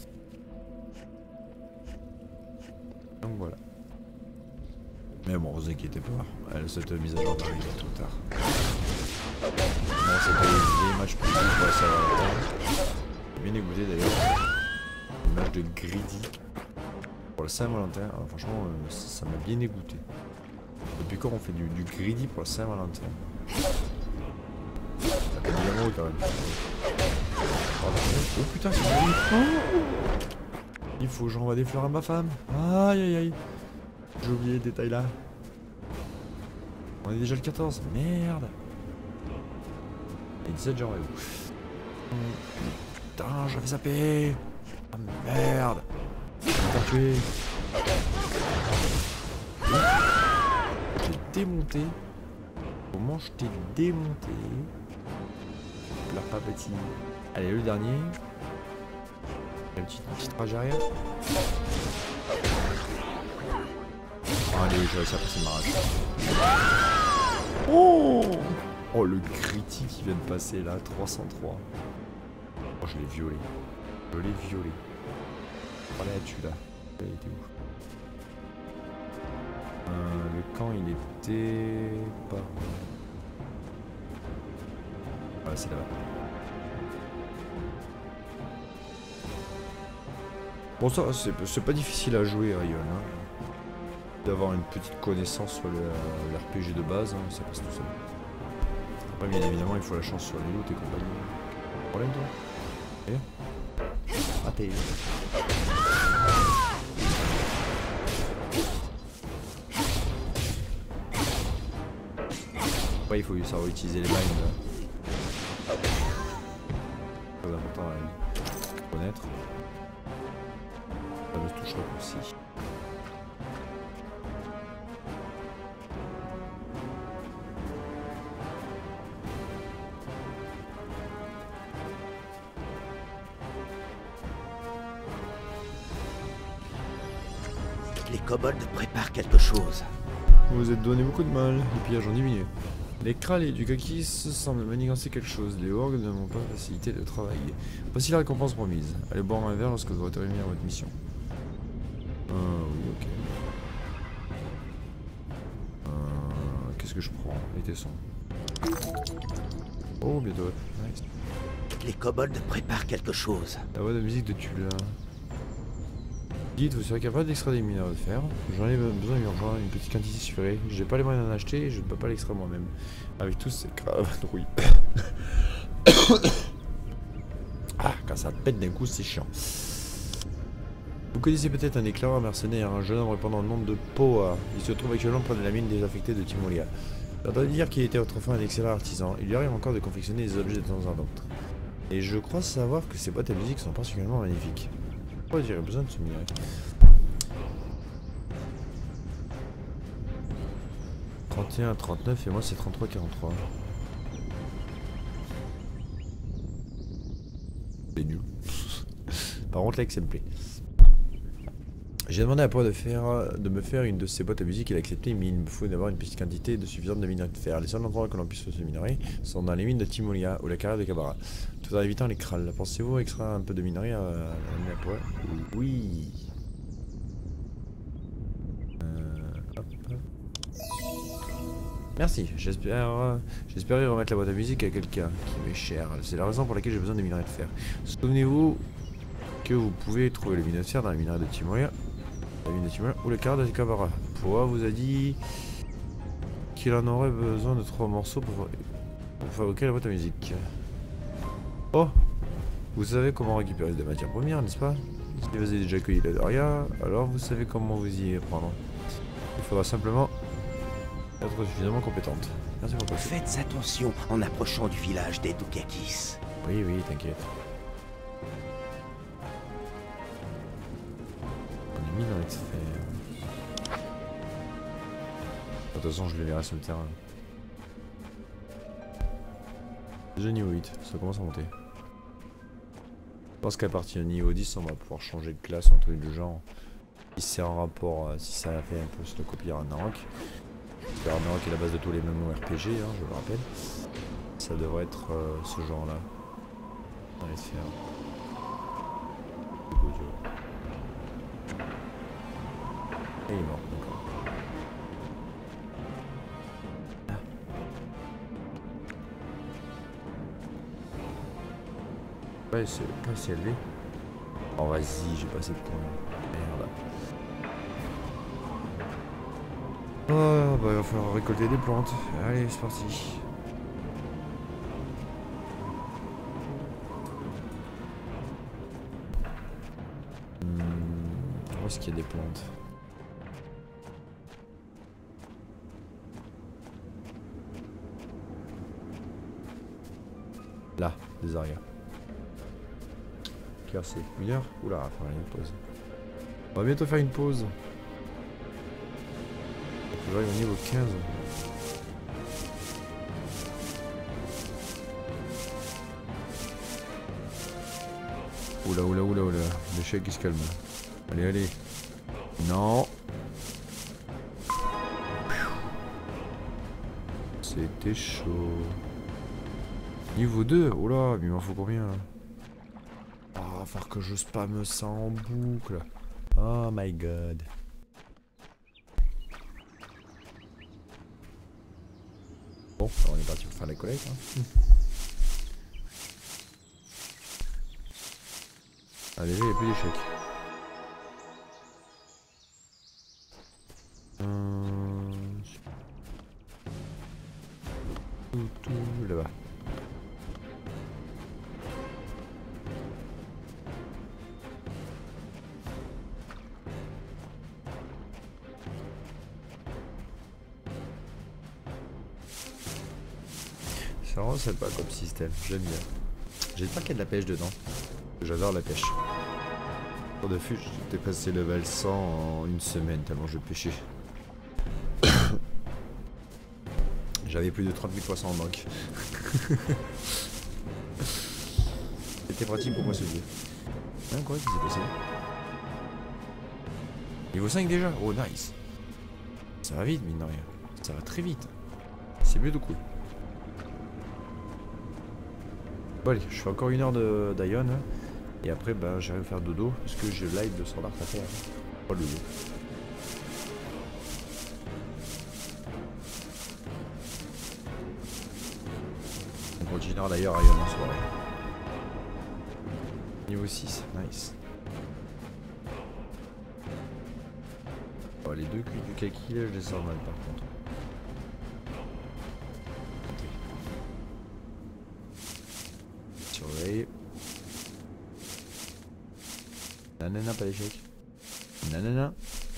Donc voilà. Mais bon, vous inquiétez pas, elle, cette mise à jour va arriver tout tard. Non, c'est pas les vieilles matchs pour la Saint-Valentin. J'ai bien écouté d'ailleurs. Une match de Greedy pour la Saint-Valentin. Alors franchement, euh, ça m'a bien écouté. Depuis quand on fait du, du Greedy pour la Saint-Valentin? Ça fait du l'amour quand même. Oh putain, c'est bon. Oh, il faut que j'envoie des fleurs à ma femme. Aïe aïe aïe. J'ai oublié le détail là. On est déjà le quatorze. Merde. Et dix-sept, j'en ai où? Putain, j'avais zappé. Ah merde. Je vais me tuer. J'ai démonté. Comment je t'ai démonté? Pleure pas petit. Allez, le dernier. Un petit, petit rage arrière. Oh, allez, j'ai réussi à passer ma rage. Oh, oh, le critique qui vient de passer là, trois cent trois. Oh, je l'ai violé. Je l'ai violé. Oh, là, tu là. Il était où? euh, Le camp, il était pas. Voilà, c'est là-bas. Bon, ça, c'est pas difficile à jouer, Rion. Hein. D'avoir une petite connaissance sur l'R P G de base, hein, ça passe tout seul. Après, bien évidemment, il faut la chance sur les loots et compagnie. Problème, toi? Eh? Raté. Ouais, il faut savoir utiliser les mines. Très important à connaître. Ça me touche aussi. Les kobolds préparent quelque chose. Vous vous êtes donné beaucoup de mal, les pillages ont diminué. Les Kralls et du Kakis semblent manigancer quelque chose. Les orgues ne m'ont pas facilité le travail. Voici la récompense promise. Allez boire un verre lorsque vous aurez terminé votre mission. Euh, oui, ok. Euh, Qu'est-ce que je prends? Les tessons. Oh, bientôt. Nice. Les kobolds préparent quelque chose. La voix de musique de Tula. Guide, vous serez capable d'extraire des minéraux de fer. J'en ai besoin urgent, une petite quantité suffirait. J'ai pas les moyens d'en acheter et je ne peux pas l'extraire moi-même. Avec tous ces graves oui. Ah, quand ça pète d'un coup, c'est chiant. Vous connaissez peut-être un éclaireur mercenaire, un jeune homme répandant le nom de Poa. Il se trouve actuellement près de la mine désaffectée de Timolia. On doit dire qu'il était autrefois un excellent artisan. Il lui arrive encore de confectionner des objets de temps en temps. Et je crois savoir que ses boîtes à musique sont particulièrement magnifiques. Pourquoi j'aurais besoin de ce minerai? trente et un, trente-neuf et moi c'est trente-trois, quarante-trois. C'est nul. Par contre l'ex me plaît. J'ai demandé à Poa de, faire, de me faire une de ces boîtes à musique, il a accepté, mais il me faut d'avoir une petite quantité de suffisante de minerai de fer. Les seuls endroits que l'on puisse faire ce minerai sont dans les mines de Timolia ou la carrière de Kabara, tout en évitant les kralls. Pensez-vous extraire un peu de minerai à, à la à Poa? Oui. Euh, hop. Merci, j'espère j'espérais remettre la boîte à musique à quelqu'un qui m'est cher. C'est la raison pour laquelle j'ai besoin de minerai de fer. Souvenez-vous que vous pouvez trouver le minerai de fer dans la minerai de Timolia. La mine de Timolia ou le carré de Kabara. Poa vous a dit qu'il en aurait besoin de trois morceaux pour, pour fabriquer la boîte à musique. Oh, vous savez comment récupérer des matières premières, n'est-ce pas? Si vous avez déjà cueilli la Doria, alors vous savez comment vous y prendre. Il faudra simplement être suffisamment compétente. Merci beaucoup. Faites attention en approchant du village des Doukakis. Oui, oui, t'inquiète. On est mis dans les fer. De toute façon, je les verrai sur le terrain. Déjà niveau huit, ça commence à monter. Je pense qu'à partir du niveau dix, on va pouvoir changer de classe, un truc du genre. Si c'est en rapport, si ça fait un peu se copier un Narok. Narok est la base de tous les MMORPG, hein, je le rappelle. Ça devrait être euh, ce genre-là. On va les faire. Et il est mort, d'accord. Ah. Ouais, c'est pas assez élevé. Oh, vas-y, j'ai pas assez de points. Merde. Oh, bah il va falloir récolter des plantes. Allez, c'est parti. Hmm, où est-ce qu'il y a des plantes? Là, des arias. Quelle heure c'est? Une heure? Oula, on va faire une pause. On va bientôt faire une pause. J'arrive au niveau quinze. Oula, oula, oula, oula. L'échec il se calme. Allez, allez. Non. C'était chaud. Niveau deux. Oula, mais il m'en faut combien là? Ah, oh, va falloir que je spamme ça en boucle. Oh my god. Bon, alors on est parti pour faire la collecte. Hein. Ah déjà il n'y a plus d'échecs. Euh... Tout, tout là-bas. C'est vraiment sympa comme système, j'aime bien. J'espère qu'il y a de la pêche dedans. J'adore la pêche. Pour de fût, j'étais passé level cent en une semaine tellement je pêchais. J'avais plus de trente mille poissons en banque. C'était pratique pour moi ce jeu. Hein, quoi, qu'est-ce qui s'est passé? Niveau cinq déjà? Oh nice. Ça va vite mine de rien. Ça va très vite. C'est plutôt cool. Bon allez, je fais encore une heure d'Ion hein, et après bah, j'arrive à faire dodo parce que j'ai live de Sword Art à faire. Pas le dodo. On continuera d'ailleurs Ion en soirée. Niveau six, nice. Oh, les deux cuits du kaki là, je les sors mal par contre. Surveille. La nana pas d'échec. Nanana.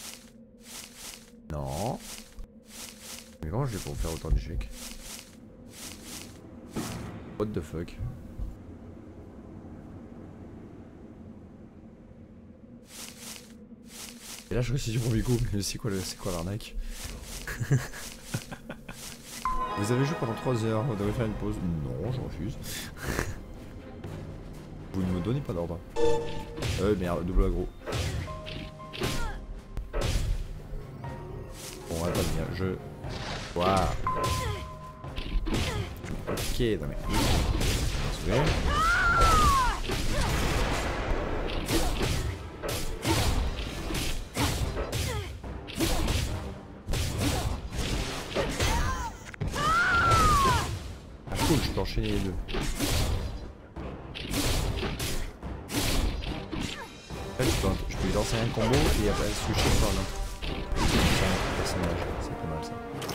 Non. Mais comment je vais pour faire autant d'échecs? What the fuck? Et là je réussis du premier coup, mais c'est quoi le, c'est quoi l'arnaque? Vous avez joué pendant trois heures, vous devez faire une pause. Non, je refuse. Vous ne me donnez pas d'ordre. Euh merde, double aggro. Bon, attends bien, je... Waouh. Ok, non mais... Désolé. Ah cool, je peux enchaîner les deux. En fait, je peux, je peux lui lancer un combo et après switcher par l'autre. Personnage, c'est pas mal ça.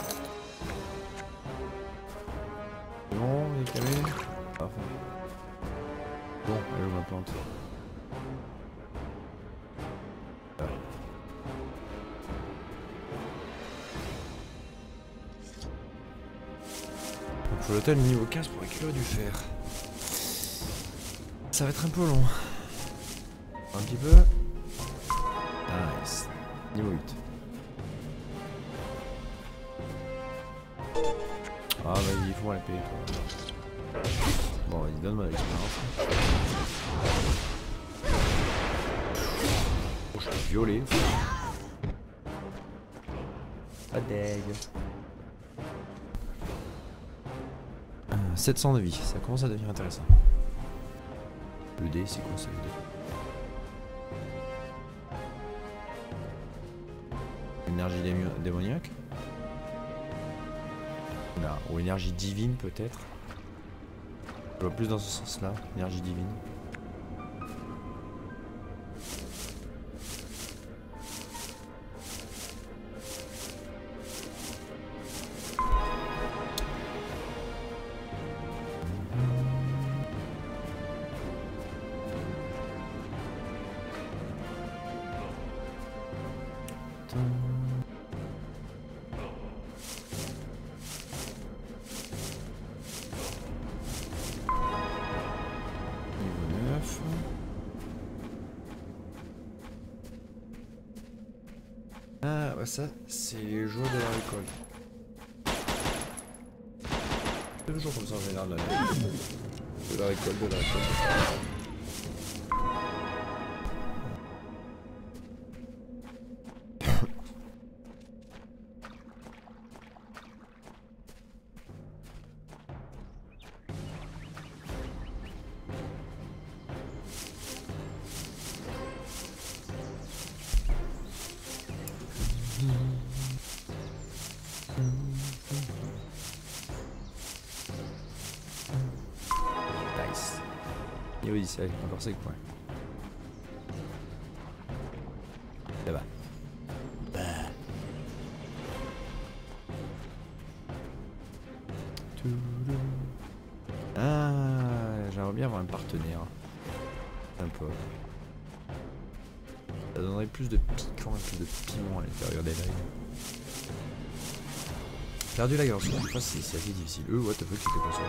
C'est bon, il est calé. Parfait. Bon, elle est où ma plante? Ah. Donc faut l'atteindre niveau quinze pour récupérer du fer. Ça va être un peu long. Un petit peu. Nice. Niveau huit. Ah vas-y, il faut moi la payer toi. Bon vas-y, donne-moi l'expérience. Oh, je suis violé. Pas deg. Euh, sept cents de vie, ça commence à devenir intéressant. Le dé, c'est quoi ça le dé? Énergie démo démoniaque? Non, ou énergie divine peut-être. Je vois plus dans ce sens-là, énergie divine. Ah bah ça c'est les jours de la récolte. C'est toujours comme ça en général de la récolte, de la récolte. Nice. Et oui, c'est encore cinq points. Là-bas. Bah, Ah, j'aimerais bien avoir un partenaire. Un peu. Ça donnerait plus de piquant et plus de piment à l'intérieur des lives. Perdu la garçon, je pense que c'est assez difficile. Euh, what the fuck, c'était pas ça.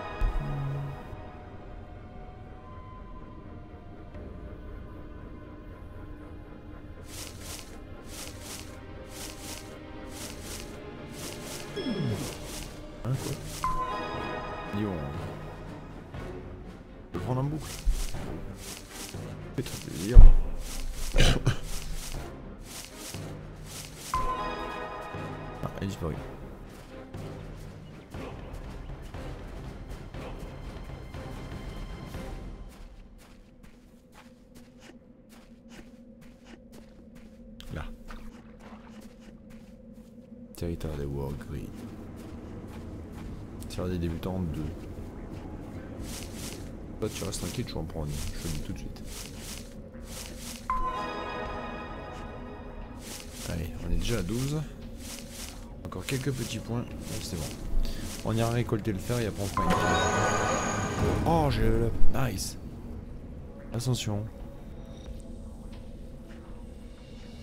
Hein, quoi? Lyon. Je peux le prendre en boucle. C'est très plaisir. Ah, elle est disparue. Là. Territoire des Wargreen. Tir des débutants deux. Toi tu restes tranquille, je vais en prendre. Je te le dis tout de suite. Allez, on est déjà à douze. Encore quelques petits points. Et c'est bon. On ira récolter le fer et après on fera une... Oh, j'ai le... Nice. Ascension.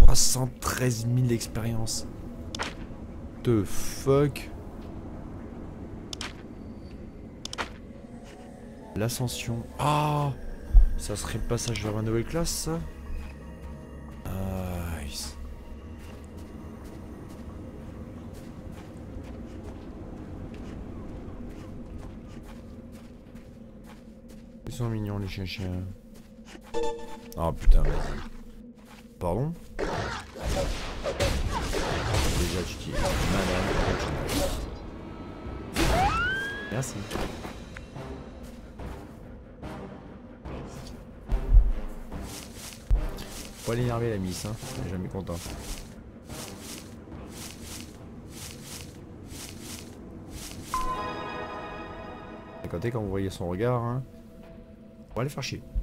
soixante-treize mille d'expérience. The fuck. L'ascension. Ah, ça serait le passage vers ma nouvelle classe, ça. Nice. Ils sont mignons les chiens chiens. Oh putain, vas-y. Pardon? Déjà tu dis madame. Merci. Faut pas l'énerver la miss, hein. Elle est jamais content. Et quand, quand vous voyez son regard, hein, on va aller faire chier.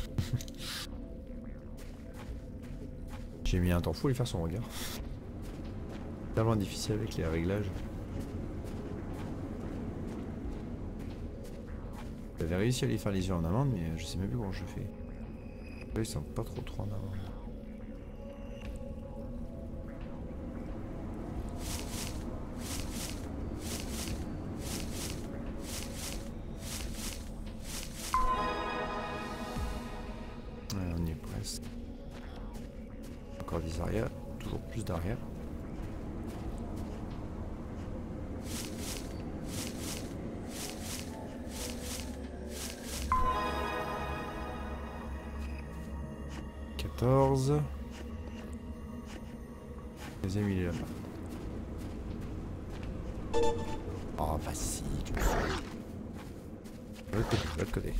J'ai mis un temps fou à lui faire son regard. C'est tellement difficile avec les réglages. J'avais réussi à lui faire les yeux en amande, mais je sais même plus comment je fais. Là, ils sont pas trop trop en avant. Ouais, on y est presque. Encore des arrières, toujours plus d'arrière. quatorze. Deuxième il est là-bas. Oh facile. De l'autre côté, de l'autre côté.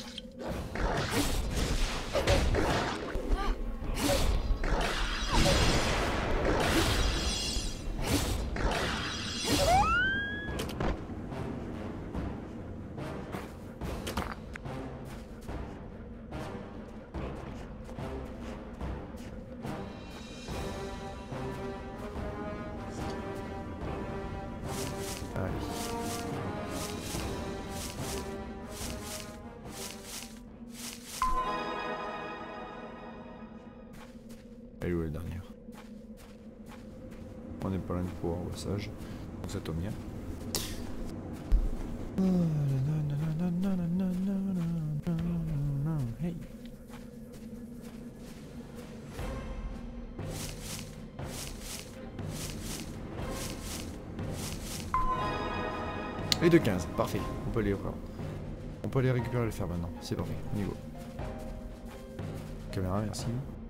Elle est où la dernière? On n'est pas loin de pouvoir au passage. Donc ça tombe bien. Hey. Et de quinze, parfait. On peut les On peut les récupérer et le faire maintenant. C'est parfait, on y go. Caméra, merci.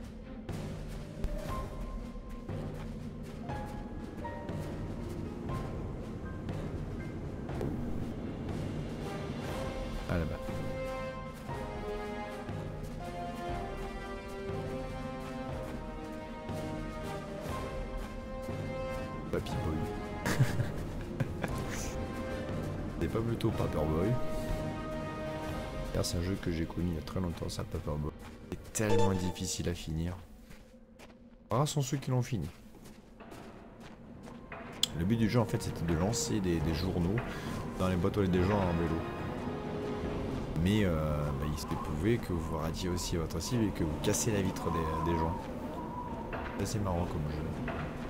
Ah là-bas. Papy Boy. C'est pas plutôt Paperboy. C'est un jeu que j'ai connu il y a très longtemps, ça, Paperboy. C'est tellement difficile à finir. Rares sont ceux qui l'ont fini. Le but du jeu en fait c'était de lancer des, des journaux dans les boîtes aux lettres des gens en vélo. Mais euh, bah, il se peut prouver que vous ratiez aussi votre cible et que vous cassez la vitre des, des gens. C'est assez marrant comme jeu.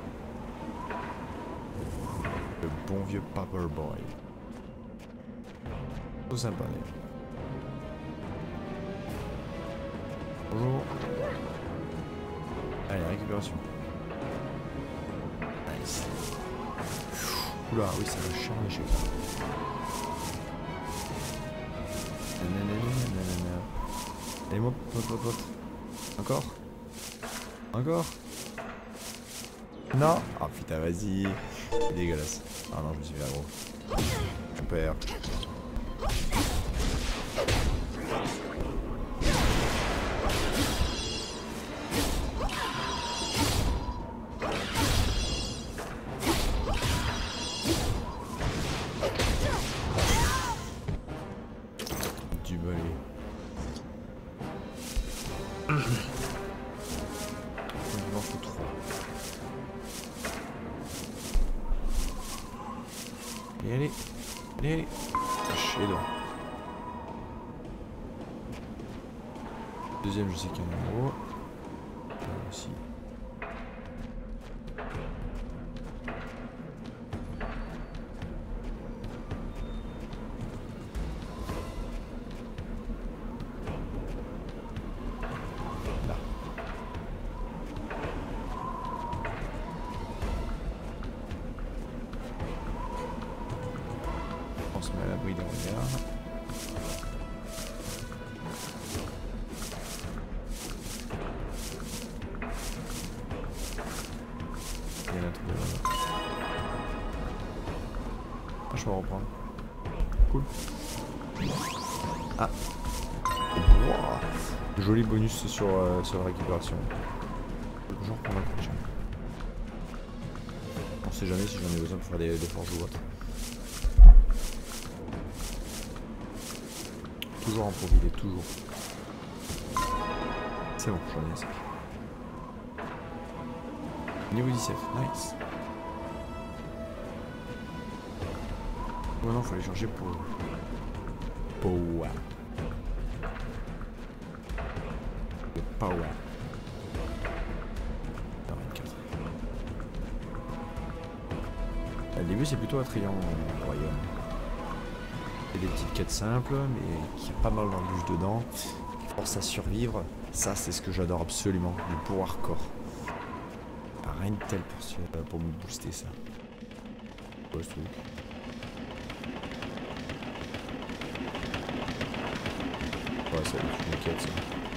Le bon vieux Paperboy. Tout sympa d'ailleurs. Bonjour. Allez, récupération. Nice. Oula, oui, ça va charmer chez moi. Allez, mon pote, pote, pote. Encore? Encore? Non? Ah oh, putain, vas-y. C'est dégueulasse. Ah non, je me suis fait aggro. Je perds. Du balai. Il m'en faut trois. Allez, allez, allez, allez. Chier donc. Deuxième, je sais qu'il y en a en haut. Là aussi. on va reprendre. Cool. Ah. Wow. Joli bonus sur, euh, sur la récupération. Genre pour la prochaine. On sait jamais si j'en ai besoin pour faire des, des forges ou autre. Toujours en profiter, toujours. C'est bon, j'en ai assez. Niveau dix-sept, nice. Maintenant, il faut aller changer pour... Power. Le power. vingt-quatre. Au début, c'est plutôt attrayant le royaume. Il y a des petites quêtes simples, mais qui a pas mal d'embûches dedans, qui forcent à survivre. Ça, c'est ce que j'adore absolument, du pouvoir corps. Rien de tel pour, pour me booster ça. Ouais, ce truc. Ouais, ça va être une quête ça.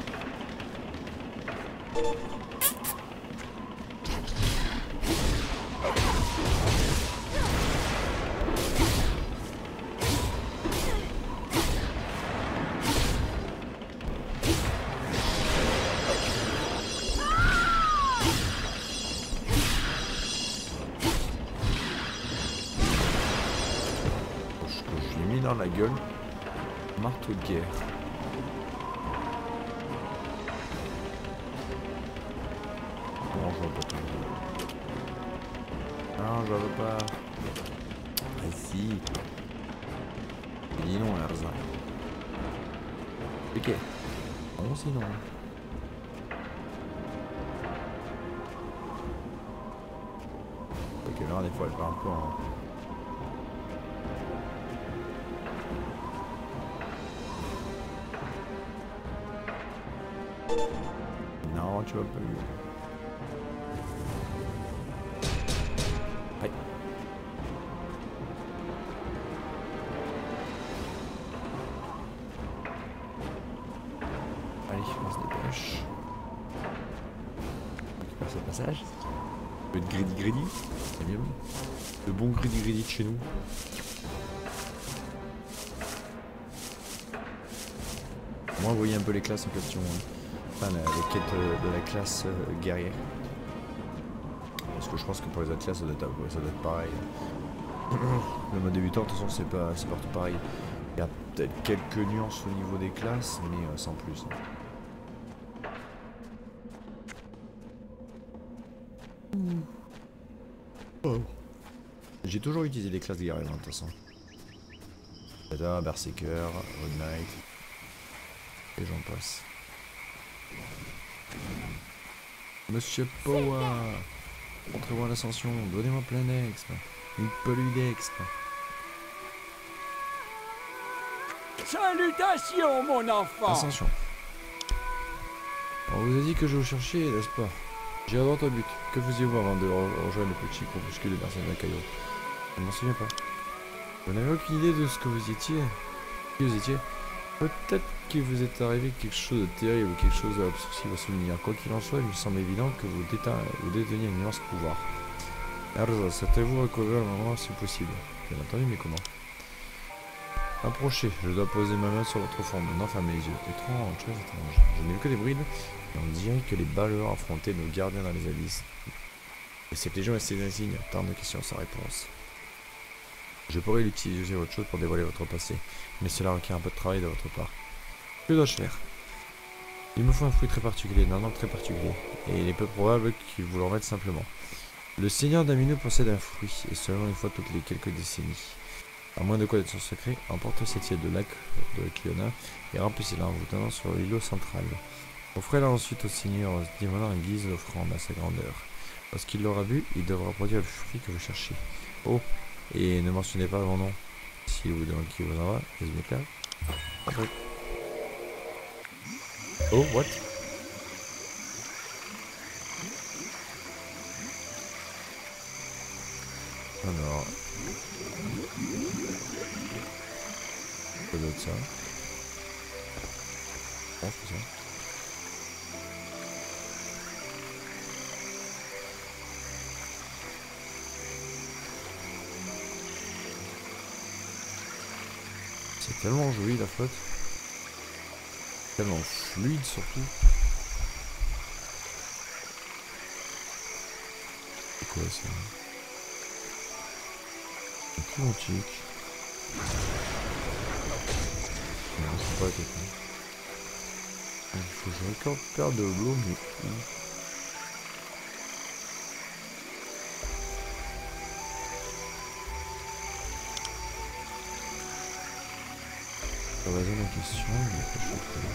Dans la gueule, marteau de guerre. Bon, je vois pas tout. Non, je veux pas. Ah si. Dis non, Erza. Ok. Bon, sinon. Ok, là, des fois, elle part un peu en... Non, tu vas pas eu. Aïe. Allez, on se dépêche. On récupère ce passage. Un peu de greedy greedy, c'est bien. Le bon greedy greedy de chez nous. Moi, vous voyez un peu les classes en question. Hein. Enfin, la, les quêtes de la classe euh, guerrière. Parce que je pense que pour les autres classes, ça doit être, ouais, ça doit être pareil. Le mode débutant, de toute façon, c'est pas, c'est partout pareil. Il y a peut-être quelques nuances au niveau des classes, mais euh, sans plus. Hein. Oh. J'ai toujours utilisé les classes guerrières, de toute façon. Dada, Berserker, Red Knight. Et j'en passe. Monsieur Power, montrez-moi l'ascension, donnez-moi plein d'exp, une pelule d'exp. Salutations, mon enfant. Ascension. On vous a dit que je vous cherchais, n'est-ce pas? J'ai à votre but. Que faisiez-vous avant de re rejoindre le petit groupuscule de personnes à Caillot? Je ne m'en souviens pas. Vous n'avez aucune idée de ce que vous étiez? Qui vous étiez? Peut-être qu'il vous est arrivé quelque chose de terrible ou quelque chose d'obscur à souvenir. Quoi qu'il en soit, il me semble évident que vous, vous déteniez un immense pouvoir. Erza, souhaitez-vous recouvrir le moment si possible? Bien entendu, mais comment? Approchez, je dois poser ma main sur votre front, maintenant fermez les yeux. Étrange, très étrange. Je n'ai vu que des brides, et on dirait que les baleurs affrontaient nos gardiens dans les abysses. Et cette légion est ses insignes, tant de questions sans réponse. Je pourrais l'utiliser autre chose pour dévoiler votre passé, mais cela requiert un peu de travail de votre part. Que dois-je faire? Il me faut un fruit très particulier, d'un nom très particulier, et il est peu probable qu'il vous le remette simplement. Le seigneur d'Amino possède un fruit, et seulement une fois toutes les quelques décennies. À moins de connaître son secret, emportez cette île de lac de Kiona et remplissez-la en vous tenant sur l'îlot central. Offrez-la ensuite au seigneur Dimona en guise d'offrande à sa grandeur. Lorsqu'il l'aura bu, il devra produire le fruit que vous cherchez. Oh, et ne mentionnez pas mon nom. Si vous demandez qui vous envoie, c'est bien clair. Après. Oh, what? Alors. Quoi d'autre ça? Oh, c'est ça. C'est tellement joli la flotte. Tellement fluide surtout. C'est quoi ça? C'est plus antique. Non, c'est pas quelqu'un. Il faut que je récupère de l'eau, mais où? La zone en question, il n'y a pas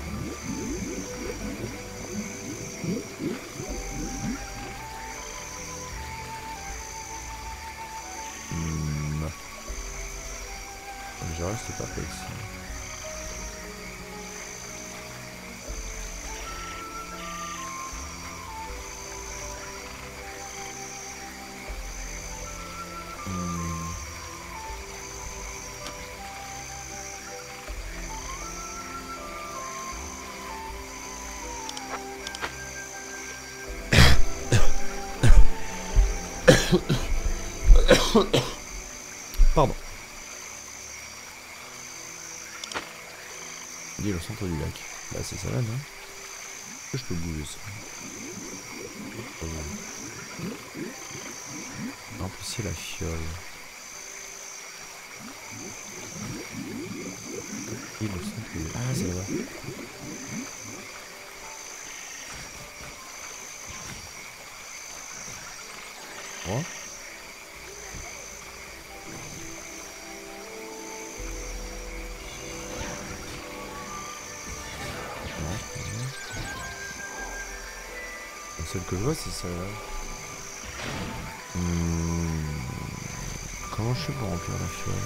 hmm. Je reste perplexe. Pardon. Il est au centre du lac. Là c'est ça là, non? Je peux bouger ça. En plus c'est la fiole. Il est au centre du lac. Ah c'est là-bas. Oh. Celle que je vois c'est celle-là. Hmm. Comment je fais pour remplir la fiole?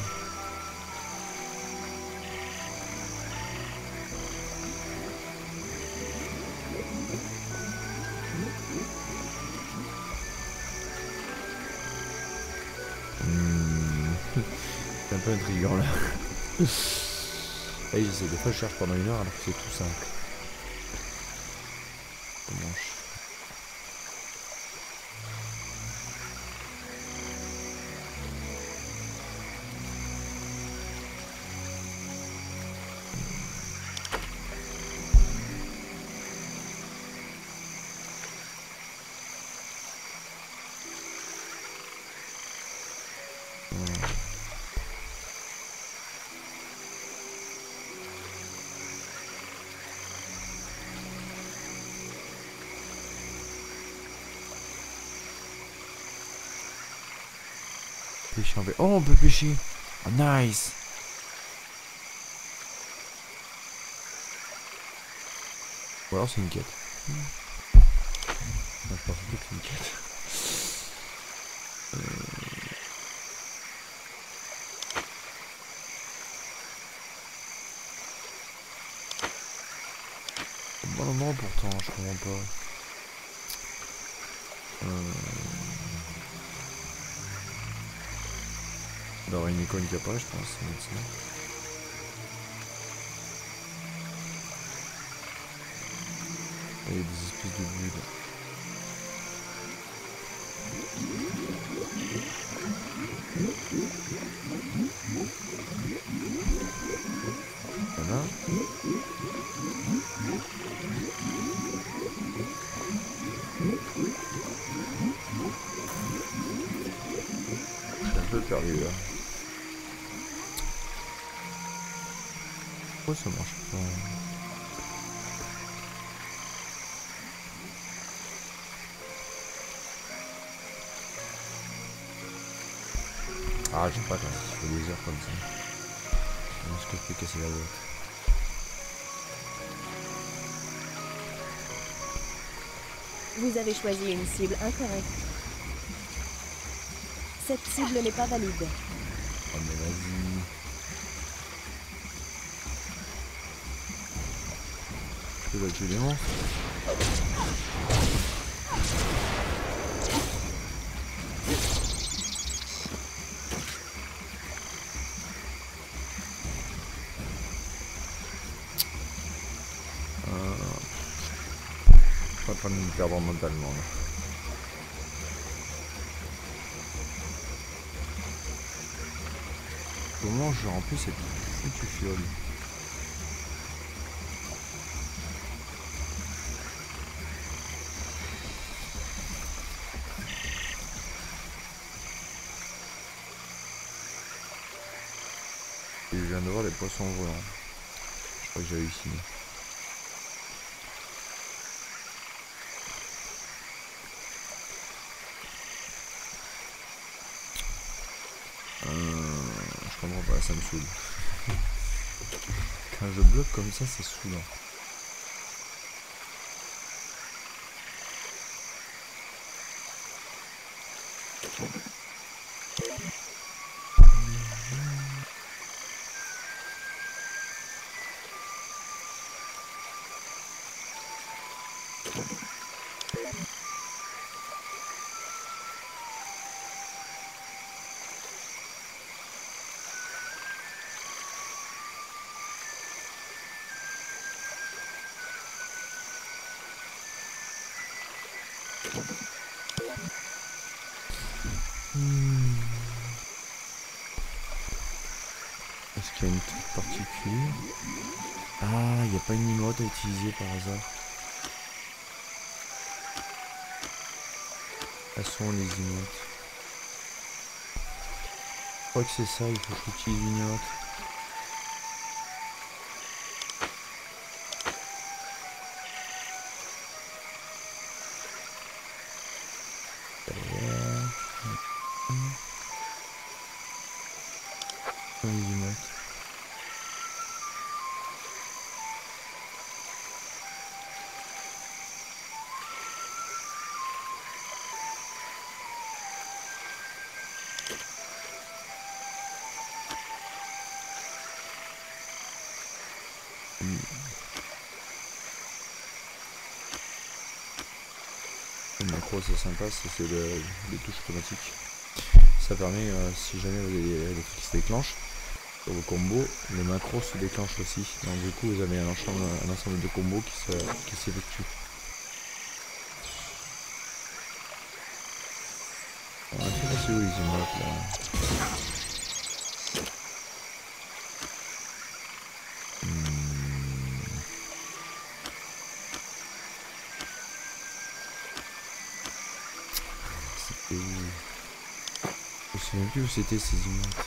Hmm. C'est un peu intriguant là. Et j'essaie des fois je cherche pendant une heure alors que c'est tout simple. Comment je... Pêcher en baie. Oh, on peut pêcher. Oh, nice. Ou alors c'est une quête. Hmm. Non, je pense que c'est une quête. Euh... Bon moment pourtant, je comprends pas. Euh... Il y aura une icône qui apparaît, je pense. Maintenant. Il y a des espèces de bulles. Voilà. Je suis un peu perdu là. Pourquoi ça marche pas? Ah, j'aime pas quand il faut des heures comme ça. Est-ce que je peux casser la boîte? Vous avez choisi une cible incorrecte. Cette cible n'est pas valide. Oh mais vas-y. Je peux tuer les monstres. En train de me perdre mentalement là. Comment je remplis cette que tu fioles. Et je viens de voir les poissons volants. Je crois que j'ai réussi. Euh, je comprends pas, ça me saoule. Quand je bloque comme ça, c'est saoulant. Hmm. Est-ce qu'il y a une truc particulière? Ah, il n'y a pas une emote à utiliser par hasard. Elles sont les emotes. Je crois que c'est ça, il faut que j'utilise une emote. Les emotes. Le macro c'est sympa, c'est le, les touches automatiques. Ça permet, euh, si jamais vous avez les trucs qui se déclenchent sur vos combos, les macros se déclenchent aussi. Donc du coup vous avez un ensemble, un ensemble de combos qui se, qui s'effectuent. On a fait passer où les emotes là? Et je sais même plus où c'était ces emotes.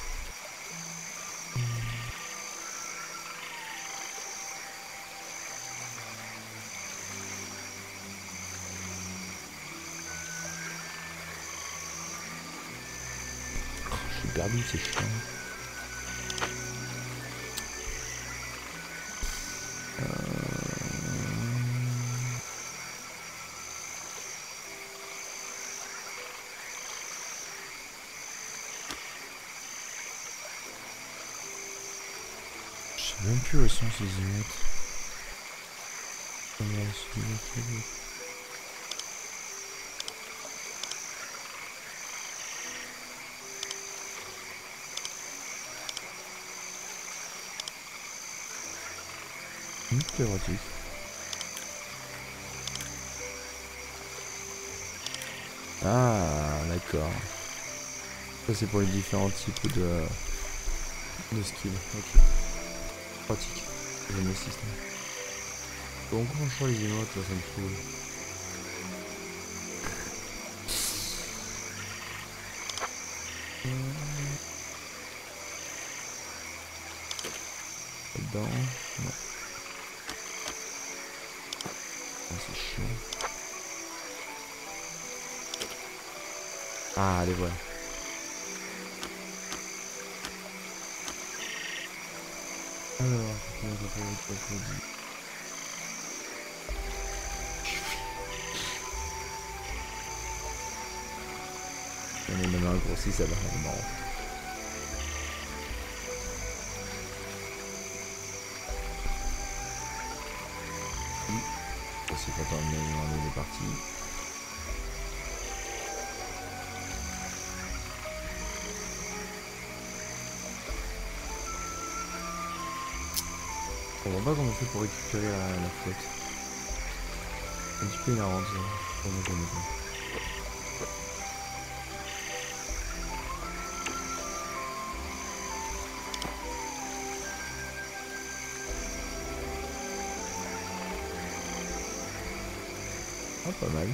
Oh, je suis perdu, c'est chiant. Je sais même plus où sont ces emotes. Hum, c'est pratique. Ah, d'accord. Ça c'est pour les différents types de, de skills. Ok. Pratique. J'aime le système. Bon, comment je choisis les emotes là, ça me fout. Dedans. Non. Oh, c'est chiant. Ah, les voilà. Alors, on va faire autre chose. On est même un grossi, ça va être marrant. C'est quand on est, on est parti. On voit pas comment on fait pour récupérer la, la flotte. Un petit peu énervant ça. On ne connaît pas. Ah, pas mal.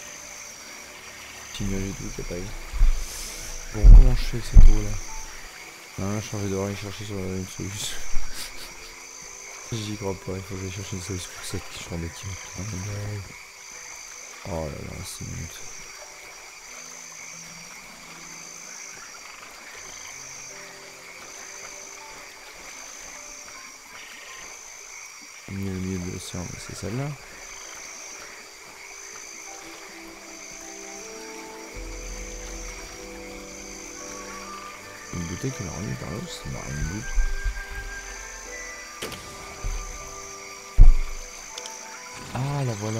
Signal et tout, c'est pas grave. Bon, comment je fais cette eau là? Hein, changer d'oreille, chercher sur une solution. J'y crois pas, il faut que j'aille chercher une solution pour cette qui change de tir. Oh là là, six minutes. Le milieu de l'océan, c'est celle-là. Une bouteille qui m'a remis par là, c'est marrant, une goutte. Ah, la voilà.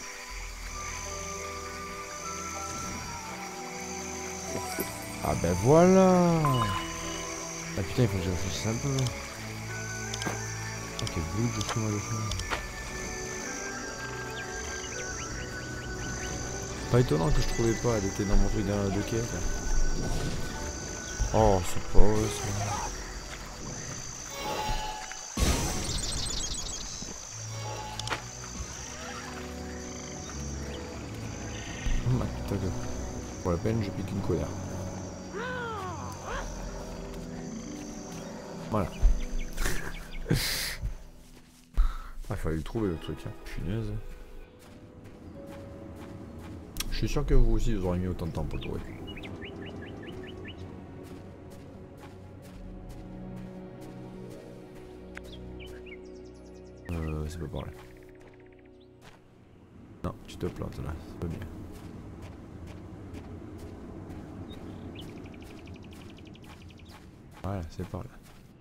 Ah ben voilà. Ah putain, il faut que je réfléchisse un peu. Ah, quel bout de fou, moi, le fou. Pas étonnant que je trouvais pas, elle était dans mon truc d'un de quai. Oh, c'est pas vrai ça. Pour la peine, je pique une colère. Voilà. Ah, il fallait le trouver le truc, hein. Punaise. Je suis sûr que vous aussi, vous aurez mis autant de temps pour le trouver. Euh, c'est pas par là. Non, tu te plantes là, c'est pas bien. Voilà, c'est par là.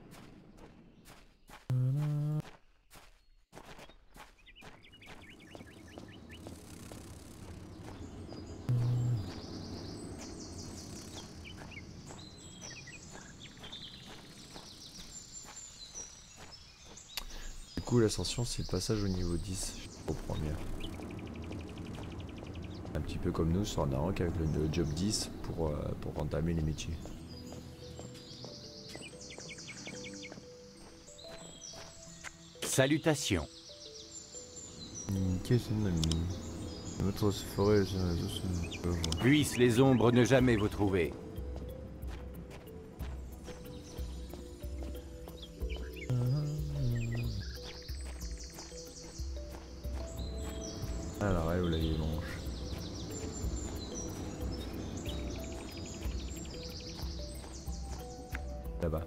Du coup, l'ascension, c'est le passage au niveau dix, au premier. Un petit peu comme nous sur Narok avec le, le job dix pour, euh, pour entamer les métiers. Salutations. Qu'est-ce que c'est notre forêt, Puissent les ombres ne jamais vous trouver. Ah, la raie ou la vieille manche. Là-bas.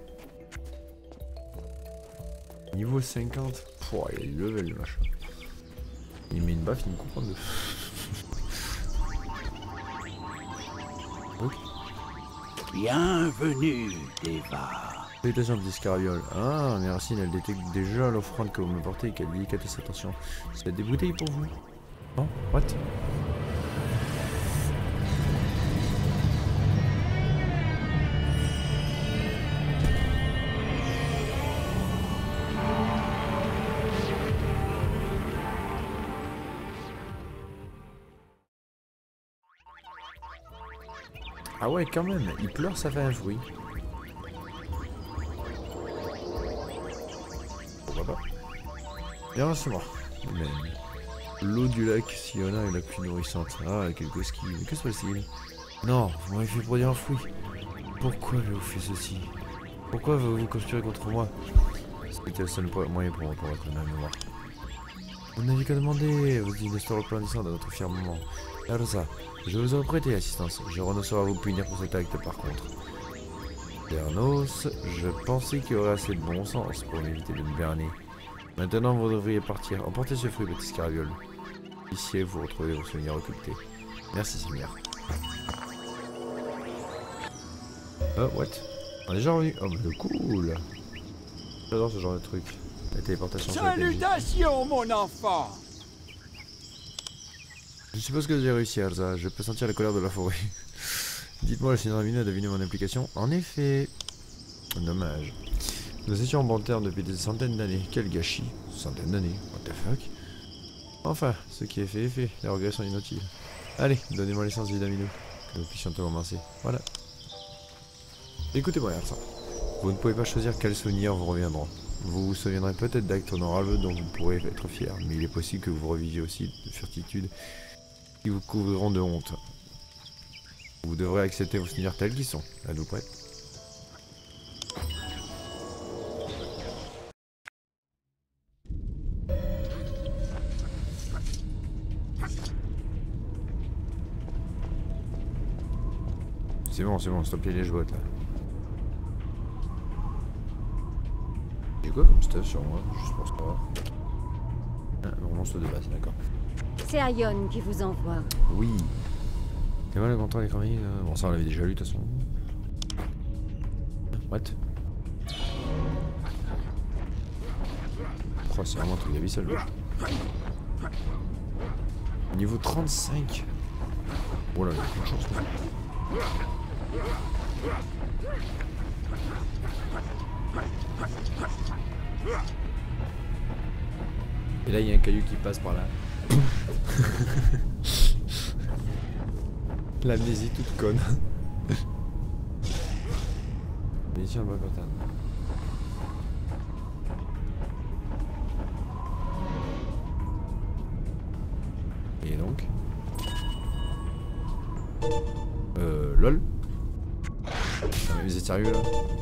Niveau cinquante. Pouah, il a du level le machin. Il met une baffe, il me comprend de. Ok. Bienvenue, Deva. Salutations, petit scarabole. Ah, merci, elle détecte déjà l'offrande que vous me portez et quelle délicatesse, attention. C'est des bouteilles pour vous. Non? What? Ah ouais, quand même, il pleure, ça fait un bruit. Pourquoi pas? Bien, c'est moi. Mais l'eau du lac Siona est la plus nourrissante. Ah, quelques skis. Mais que se passe-t-il? Non, vous m'avez fait produire un fruit. Pourquoi avez-vous fait ceci? Pourquoi avez-vous conspiré contre moi? C'était le seul moyen pour moi pour être ma mémoire. Vous n'avez qu'à demander, vous dites une histoire resplendissante à notre firmament. Elsa, je vous aurais prêté assistance. Je renoncerai à vous punir pour cet acte par contre. Bernos, je pensais qu'il y aurait assez de bon sens pour m'éviter de me berner. Maintenant, vous devriez partir. Emportez ce fruit, petit scarabole. Ici, vous retrouvez vos souvenirs occultés. Merci, Seigneur. Oh, what? On est déjà revenu. Oh, mais cool. J'adore ce genre de truc. La téléportation. Salutations, mon enfant. Je suppose que j'ai réussi, Elsa. Je peux sentir la colère de la forêt. Dites-moi, le Seigneur Amino a deviné mon implication. En effet. Dommage. Nous étions en bon terme depuis des centaines d'années. Quel gâchis. Centaines d'années. What the fuck. Enfin, ce qui est fait est fait. Les regrets sont inutiles. Allez, donnez-moi l'essence d'Amino. Que nous puissions te commencer. Voilà. Écoutez-moi, Elsa. Vous ne pouvez pas choisir quels souvenirs vous reviendront. Vous vous souviendrez peut-être d'actes honorables dont vous pourrez être fier, mais il est possible que vous reviviez aussi de furtitude qui vous couvriront de honte. Vous devrez accepter vos seigneurs tels qu'ils sont. Êtes-vous prêts? C'est bon, c'est bon, stoppez les jouets là. J'ai quoi comme stuff sur moi? Juste pour savoir. Ah, mon monstre de base, d'accord. C'est Aion qui vous envoie. Oui. T'es mal content des chroniques. Bon, ça on l'avait déjà lu de toute façon. What? Oh, c'est vraiment un truc d'abyssal. Niveau trente-cinq. Oh là, il y a beaucoup de chance. Et là, il y a un caillou qui passe par là. L'amnésie toute conne. Mais ici, on va pas. Et donc Euh... lol. Non mais vous êtes sérieux là?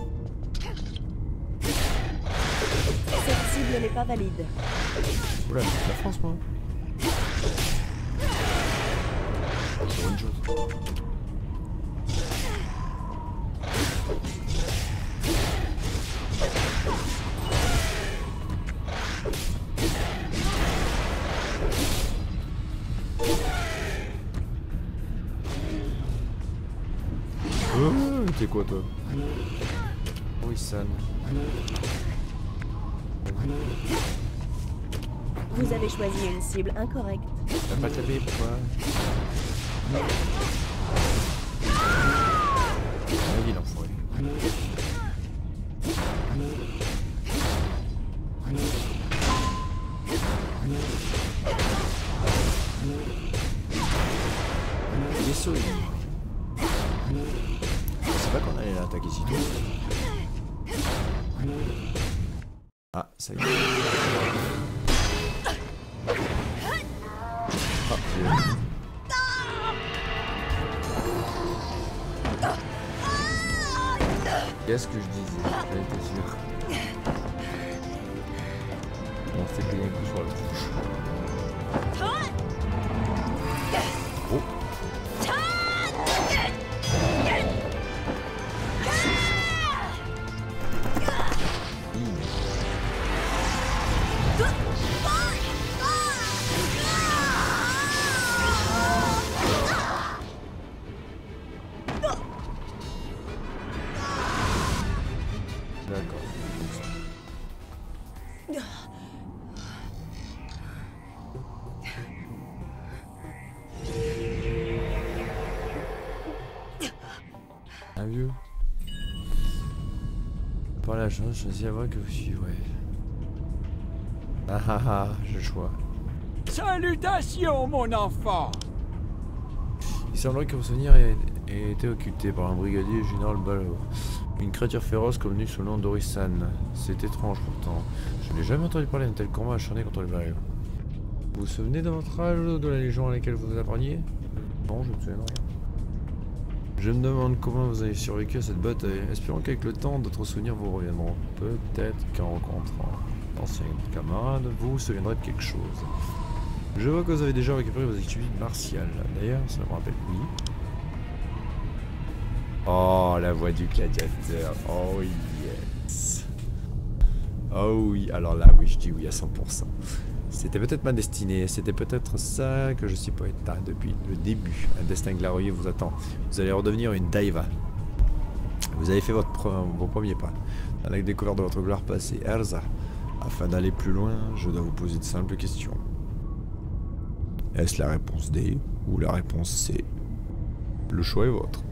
Cette cible n'est pas valide. Oula, c'est la France moi. C'est une chose. Oh, t'es quoi toi? Oui, San. Vous avez choisi une cible incorrecte. T'as pas tapé, pourquoi? Ah oui, l'enfoiré. Il est solide. C'est pas qu'on allait l'attaquer si tôt. Ah, ça y est. Ah, j'ai... Qu'est-ce que je disais? J'en étais sûr. On s'est pris un coup sur la tronche. Oh. Un vieux. Par la chance, je choisis à voir que vous suivez. Ah ah ah, j'ai le choix. Salutations, mon enfant! Il semblerait que vos souvenirs aient, aient été occultés par un brigadier général Balo. Une créature féroce connue sous le nom d'Orisan. C'est étrange pourtant. Je n'ai jamais entendu parler d'un tel combat acharné contre le Balo. Vous vous souvenez de votre âge ou de la légion à laquelle vous vous apparteniez? Non, je ne me souviens rien. Je me demande comment vous avez survécu à cette bataille. Espérons qu'avec le temps, d'autres souvenirs vous reviendront. Peut-être qu'en rencontrant d'anciens camarades, vous vous souviendrez de quelque chose. Je vois que vous avez déjà récupéré vos activités martiales. D'ailleurs, ça me rappelle oui. Oh, la voix du gladiateur. Oh yes. Oh oui, alors là, oui, je dis oui à cent pour cent. C'était peut-être ma destinée, c'était peut-être ça que je suis poète depuis le début. Un destin glorieux vous attend. Vous allez redevenir une Daiva. Vous avez fait votre pre vos premiers pas dans la découverte de votre gloire passée, Erza. Afin d'aller plus loin, je dois vous poser de simples questions. Est-ce la réponse D ou la réponse C? Le choix est vôtre.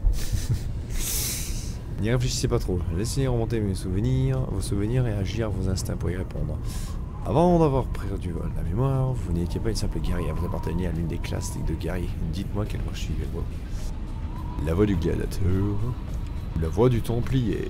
N'y réfléchissez pas trop. Laissez remonter mes souvenirs, vos souvenirs et agir vos instincts pour y répondre. Avant d'avoir perdu la mémoire, vous n'étiez pas une simple guerrière, vous apparteniez à l'une des classes de guerriers. Dites-moi quelle voie suivez-vous. La voie du gladiateur, la voie du templier.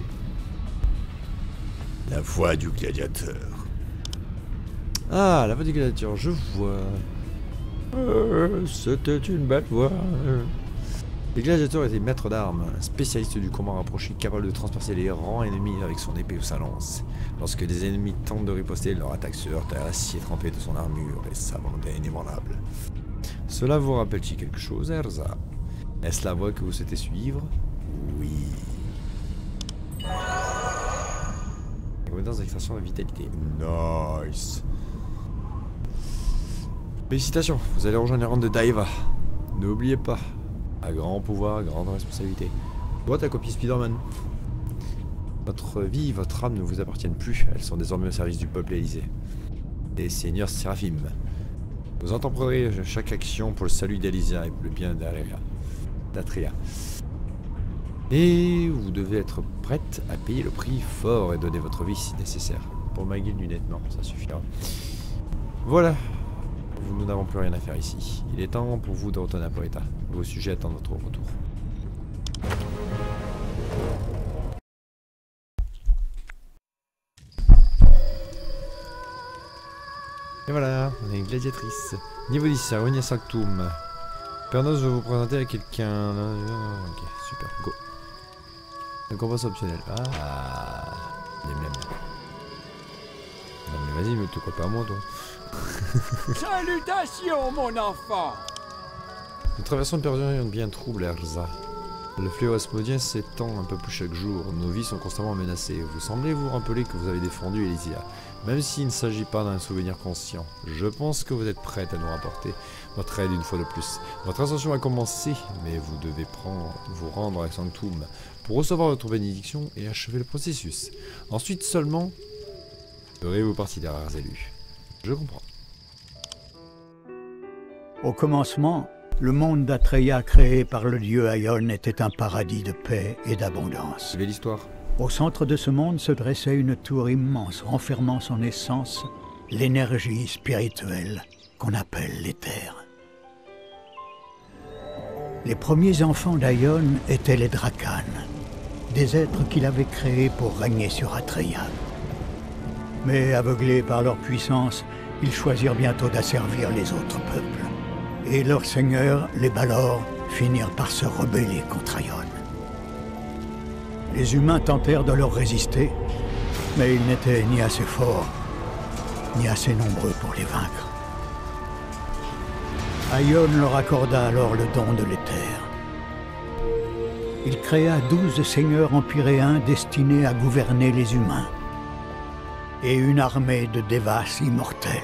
La voie du gladiateur. Ah, la voie du gladiateur, je vois. Euh, C'était une belle voix. Les gladiateurs étaient maîtres d'armes, un spécialiste du combat rapproché capable de transpercer les rangs ennemis avec son épée ou sa lance. Lorsque les ennemis tentent de riposter, leur attaque se heurte à l'acier trempé de son armure et s'abandonne inébranlable. Cela vous rappelle-t-il quelque chose, Erza? Est-ce la voie que vous souhaitez suivre? Oui. Compétence d'extraction de vitalité. Nice. Félicitations, vous allez rejoindre les rangs de Daiva. N'oubliez pas, à grand pouvoir, grande responsabilité. Boîte à copie Spider-Man. Votre vie, votre âme ne vous appartiennent plus. Elles sont désormais au service du peuple Élysée. Et Seigneur Séraphim. Vous entreprendrez chaque action pour le salut d'Elysia et pour le bien d'Atria. Et vous devez être prête à payer le prix fort et donner votre vie si nécessaire. Pour ma guilde lunette, non, ça suffira. Voilà. Nous n'avons plus rien à faire ici. Il est temps pour vous de retourner à Poeta. Vos sujets attendent votre retour. Et voilà, on est une gladiatrice. Niveau dix, Aronia Sanctum. Pernos, je vais vous présenter à quelqu'un. Ok, super, go. Un combat optionnel. Ah, les mêmes. Non mais vas-y, mais te crois pas à moi, toi. Salutations, mon enfant! Nous traversons une période bien trouble, Erza. Le fléau asmodien s'étend un peu plus chaque jour. Nos vies sont constamment menacées. Vous semblez vous rappeler que vous avez défendu Elysia, même s'il ne s'agit pas d'un souvenir conscient. Je pense que vous êtes prête à nous rapporter votre aide une fois de plus. Votre ascension a commencé, mais vous devez prendre, vous rendre à Sanctum pour recevoir votre bénédiction et achever le processus. Ensuite seulement, ferez-vous partie des rares élus. Je comprends. Au commencement, le monde d'Atreya créé par le dieu Aion était un paradis de paix et d'abondance. Suivez l'histoire. Au centre de ce monde se dressait une tour immense renfermant son essence, l'énergie spirituelle qu'on appelle l'éther. Les premiers enfants d'Aion étaient les Dracanes, des êtres qu'il avait créés pour régner sur Atreya. Mais aveuglés par leur puissance, ils choisirent bientôt d'asservir les autres peuples. Et leurs seigneurs, les Balor, finirent par se rebeller contre Aion. Les humains tentèrent de leur résister, mais ils n'étaient ni assez forts, ni assez nombreux pour les vaincre. Aion leur accorda alors le don de l'éther. Il créa douze seigneurs empyréens destinés à gouverner les humains, et une armée de Devas immortels.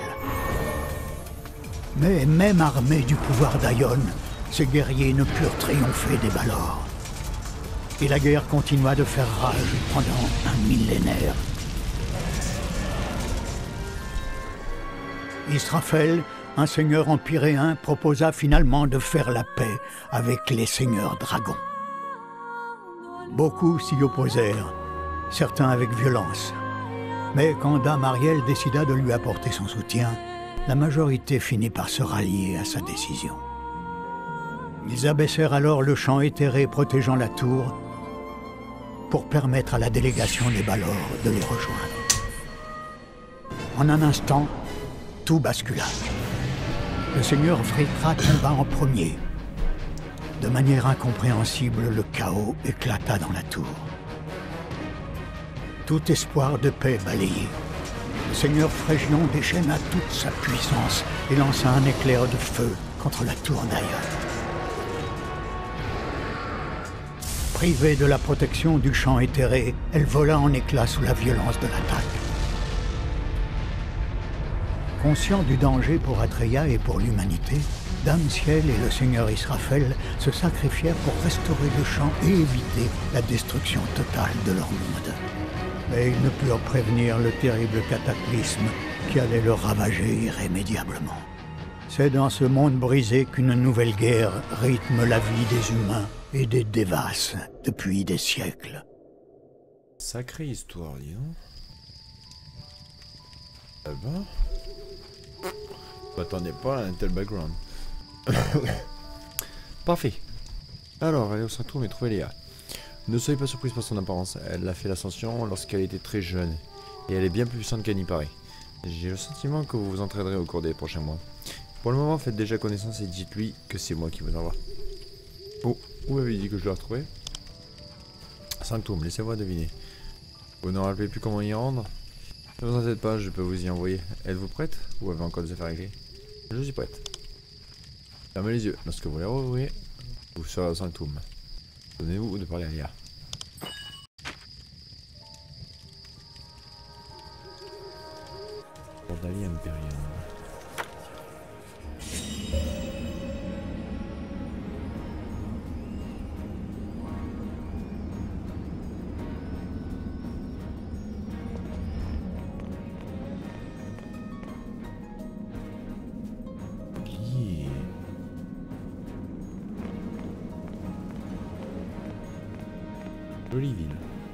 Mais même armés du pouvoir d'Aion, ces guerriers ne purent triompher des Balor. Et la guerre continua de faire rage pendant un millénaire. Israfel, un seigneur empyréen, proposa finalement de faire la paix avec les seigneurs dragons. Beaucoup s'y opposèrent, certains avec violence. Mais quand Dame Ariel décida de lui apporter son soutien, la majorité finit par se rallier à sa décision. Ils abaissèrent alors le champ éthéré protégeant la tour pour permettre à la délégation des Balor de les rejoindre. En un instant, tout bascula. Le seigneur Fritra tomba en premier. De manière incompréhensible, le chaos éclata dans la tour. Tout espoir de paix balayé. Le seigneur Phrégion déchaîna toute sa puissance et lança un éclair de feu contre la tour d'Aion. Privée de la protection du champ éthéré, elle vola en éclats sous la violence de l'attaque. Conscient du danger pour Atreya et pour l'humanité, Dame Ciel et le seigneur Israfel se sacrifièrent pour restaurer le champ et éviter la destruction totale de leur monde. Mais ils ne purent prévenir le terrible cataclysme qui allait le ravager irrémédiablement. C'est dans ce monde brisé qu'une nouvelle guerre rythme la vie des humains et des Devas depuis des siècles. Sacrée histoire, dis donc. Ah ben... Je m'attendais pas à un tel background. Parfait. Alors, allez au Sanctum et trouvez Léa. Ne soyez pas surprise par son apparence. Elle a fait l'ascension lorsqu'elle était très jeune. Et elle est bien plus puissante qu'elle n'y paraît. J'ai le sentiment que vous vous entraînerez au cours des prochains mois. Pour le moment, faites déjà connaissance et dites-lui que c'est moi qui vous envoie. Oh, où avez-vous dit que je dois retrouver? Sanctum, laissez-moi deviner. Vous ne rappelez plus comment y rendre? Ne vous en faites pas, je peux vous y envoyer. Êtes-vous prête? Ou avez encore des affaires à régler? Je suis prête. Fermez les yeux. Lorsque vous les rouvrez, vous serez au Sanctum. Donnez-vous de parler à Léa. Portail Imperium. Jolie ville.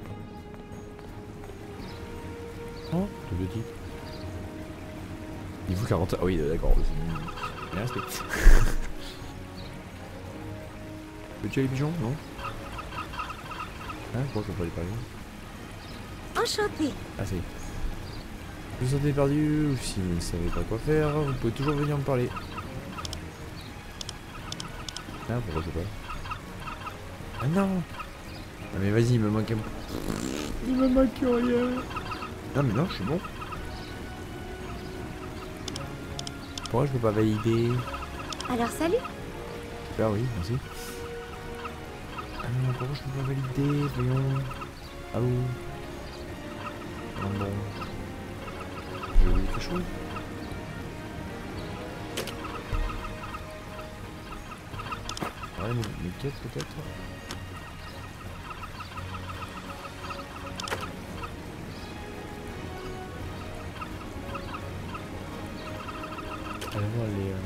Oh, tout petit. Niveau quarante. Ah oui, d'accord. Bien respect. Veux-tu tuer les pigeons? Non? Hein? Pourquoi je peux pas les parler? Enchanté. Ah, ça y est. Vous vous sentez perdu ou si vous ne savez pas quoi faire, vous pouvez toujours venir me parler. Ah, pourquoi je sais pas? Ah non! Ah mais vas-y, il me manque un... Il me manque rien. Non mais non, je suis bon. Pourquoi je peux pas valider? Alors salut. Ah oui, merci. Ah non, pourquoi je peux pas valider? Voyons. Allô? Non bon. J'ai oublié quelque chose. Ouais, mes, mes quêtes peut-être. Allez voir les... Euh...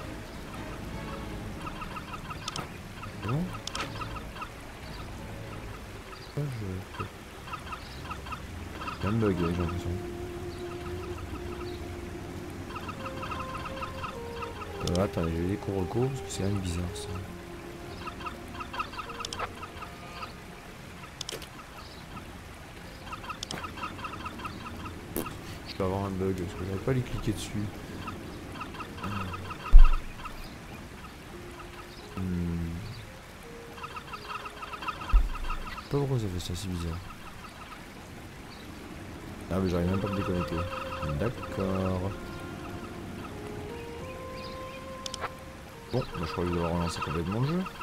C'est bon? Pourquoi je... Il y a un bug, j'ai l'impression. Euh, attends, je vais découvrir le cours parce que c'est quand même bizarre ça. Je peux avoir un bug parce que j'arrive pas à les cliquer dessus. Hmm. Je sais pas pourquoi ça fait ça, c'est bizarre. Ah mais j'arrive même pas à me déconnecter. D'accord. Bon, bah, je crois que je dois relancer complètement le jeu.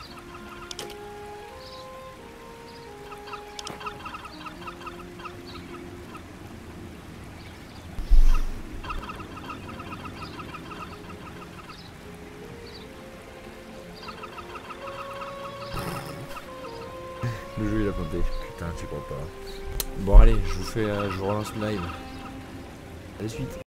Le jeu il a planté. Putain, tu crois pas. Bon allez, je vous fais, euh, je vous relance le live. À la suite.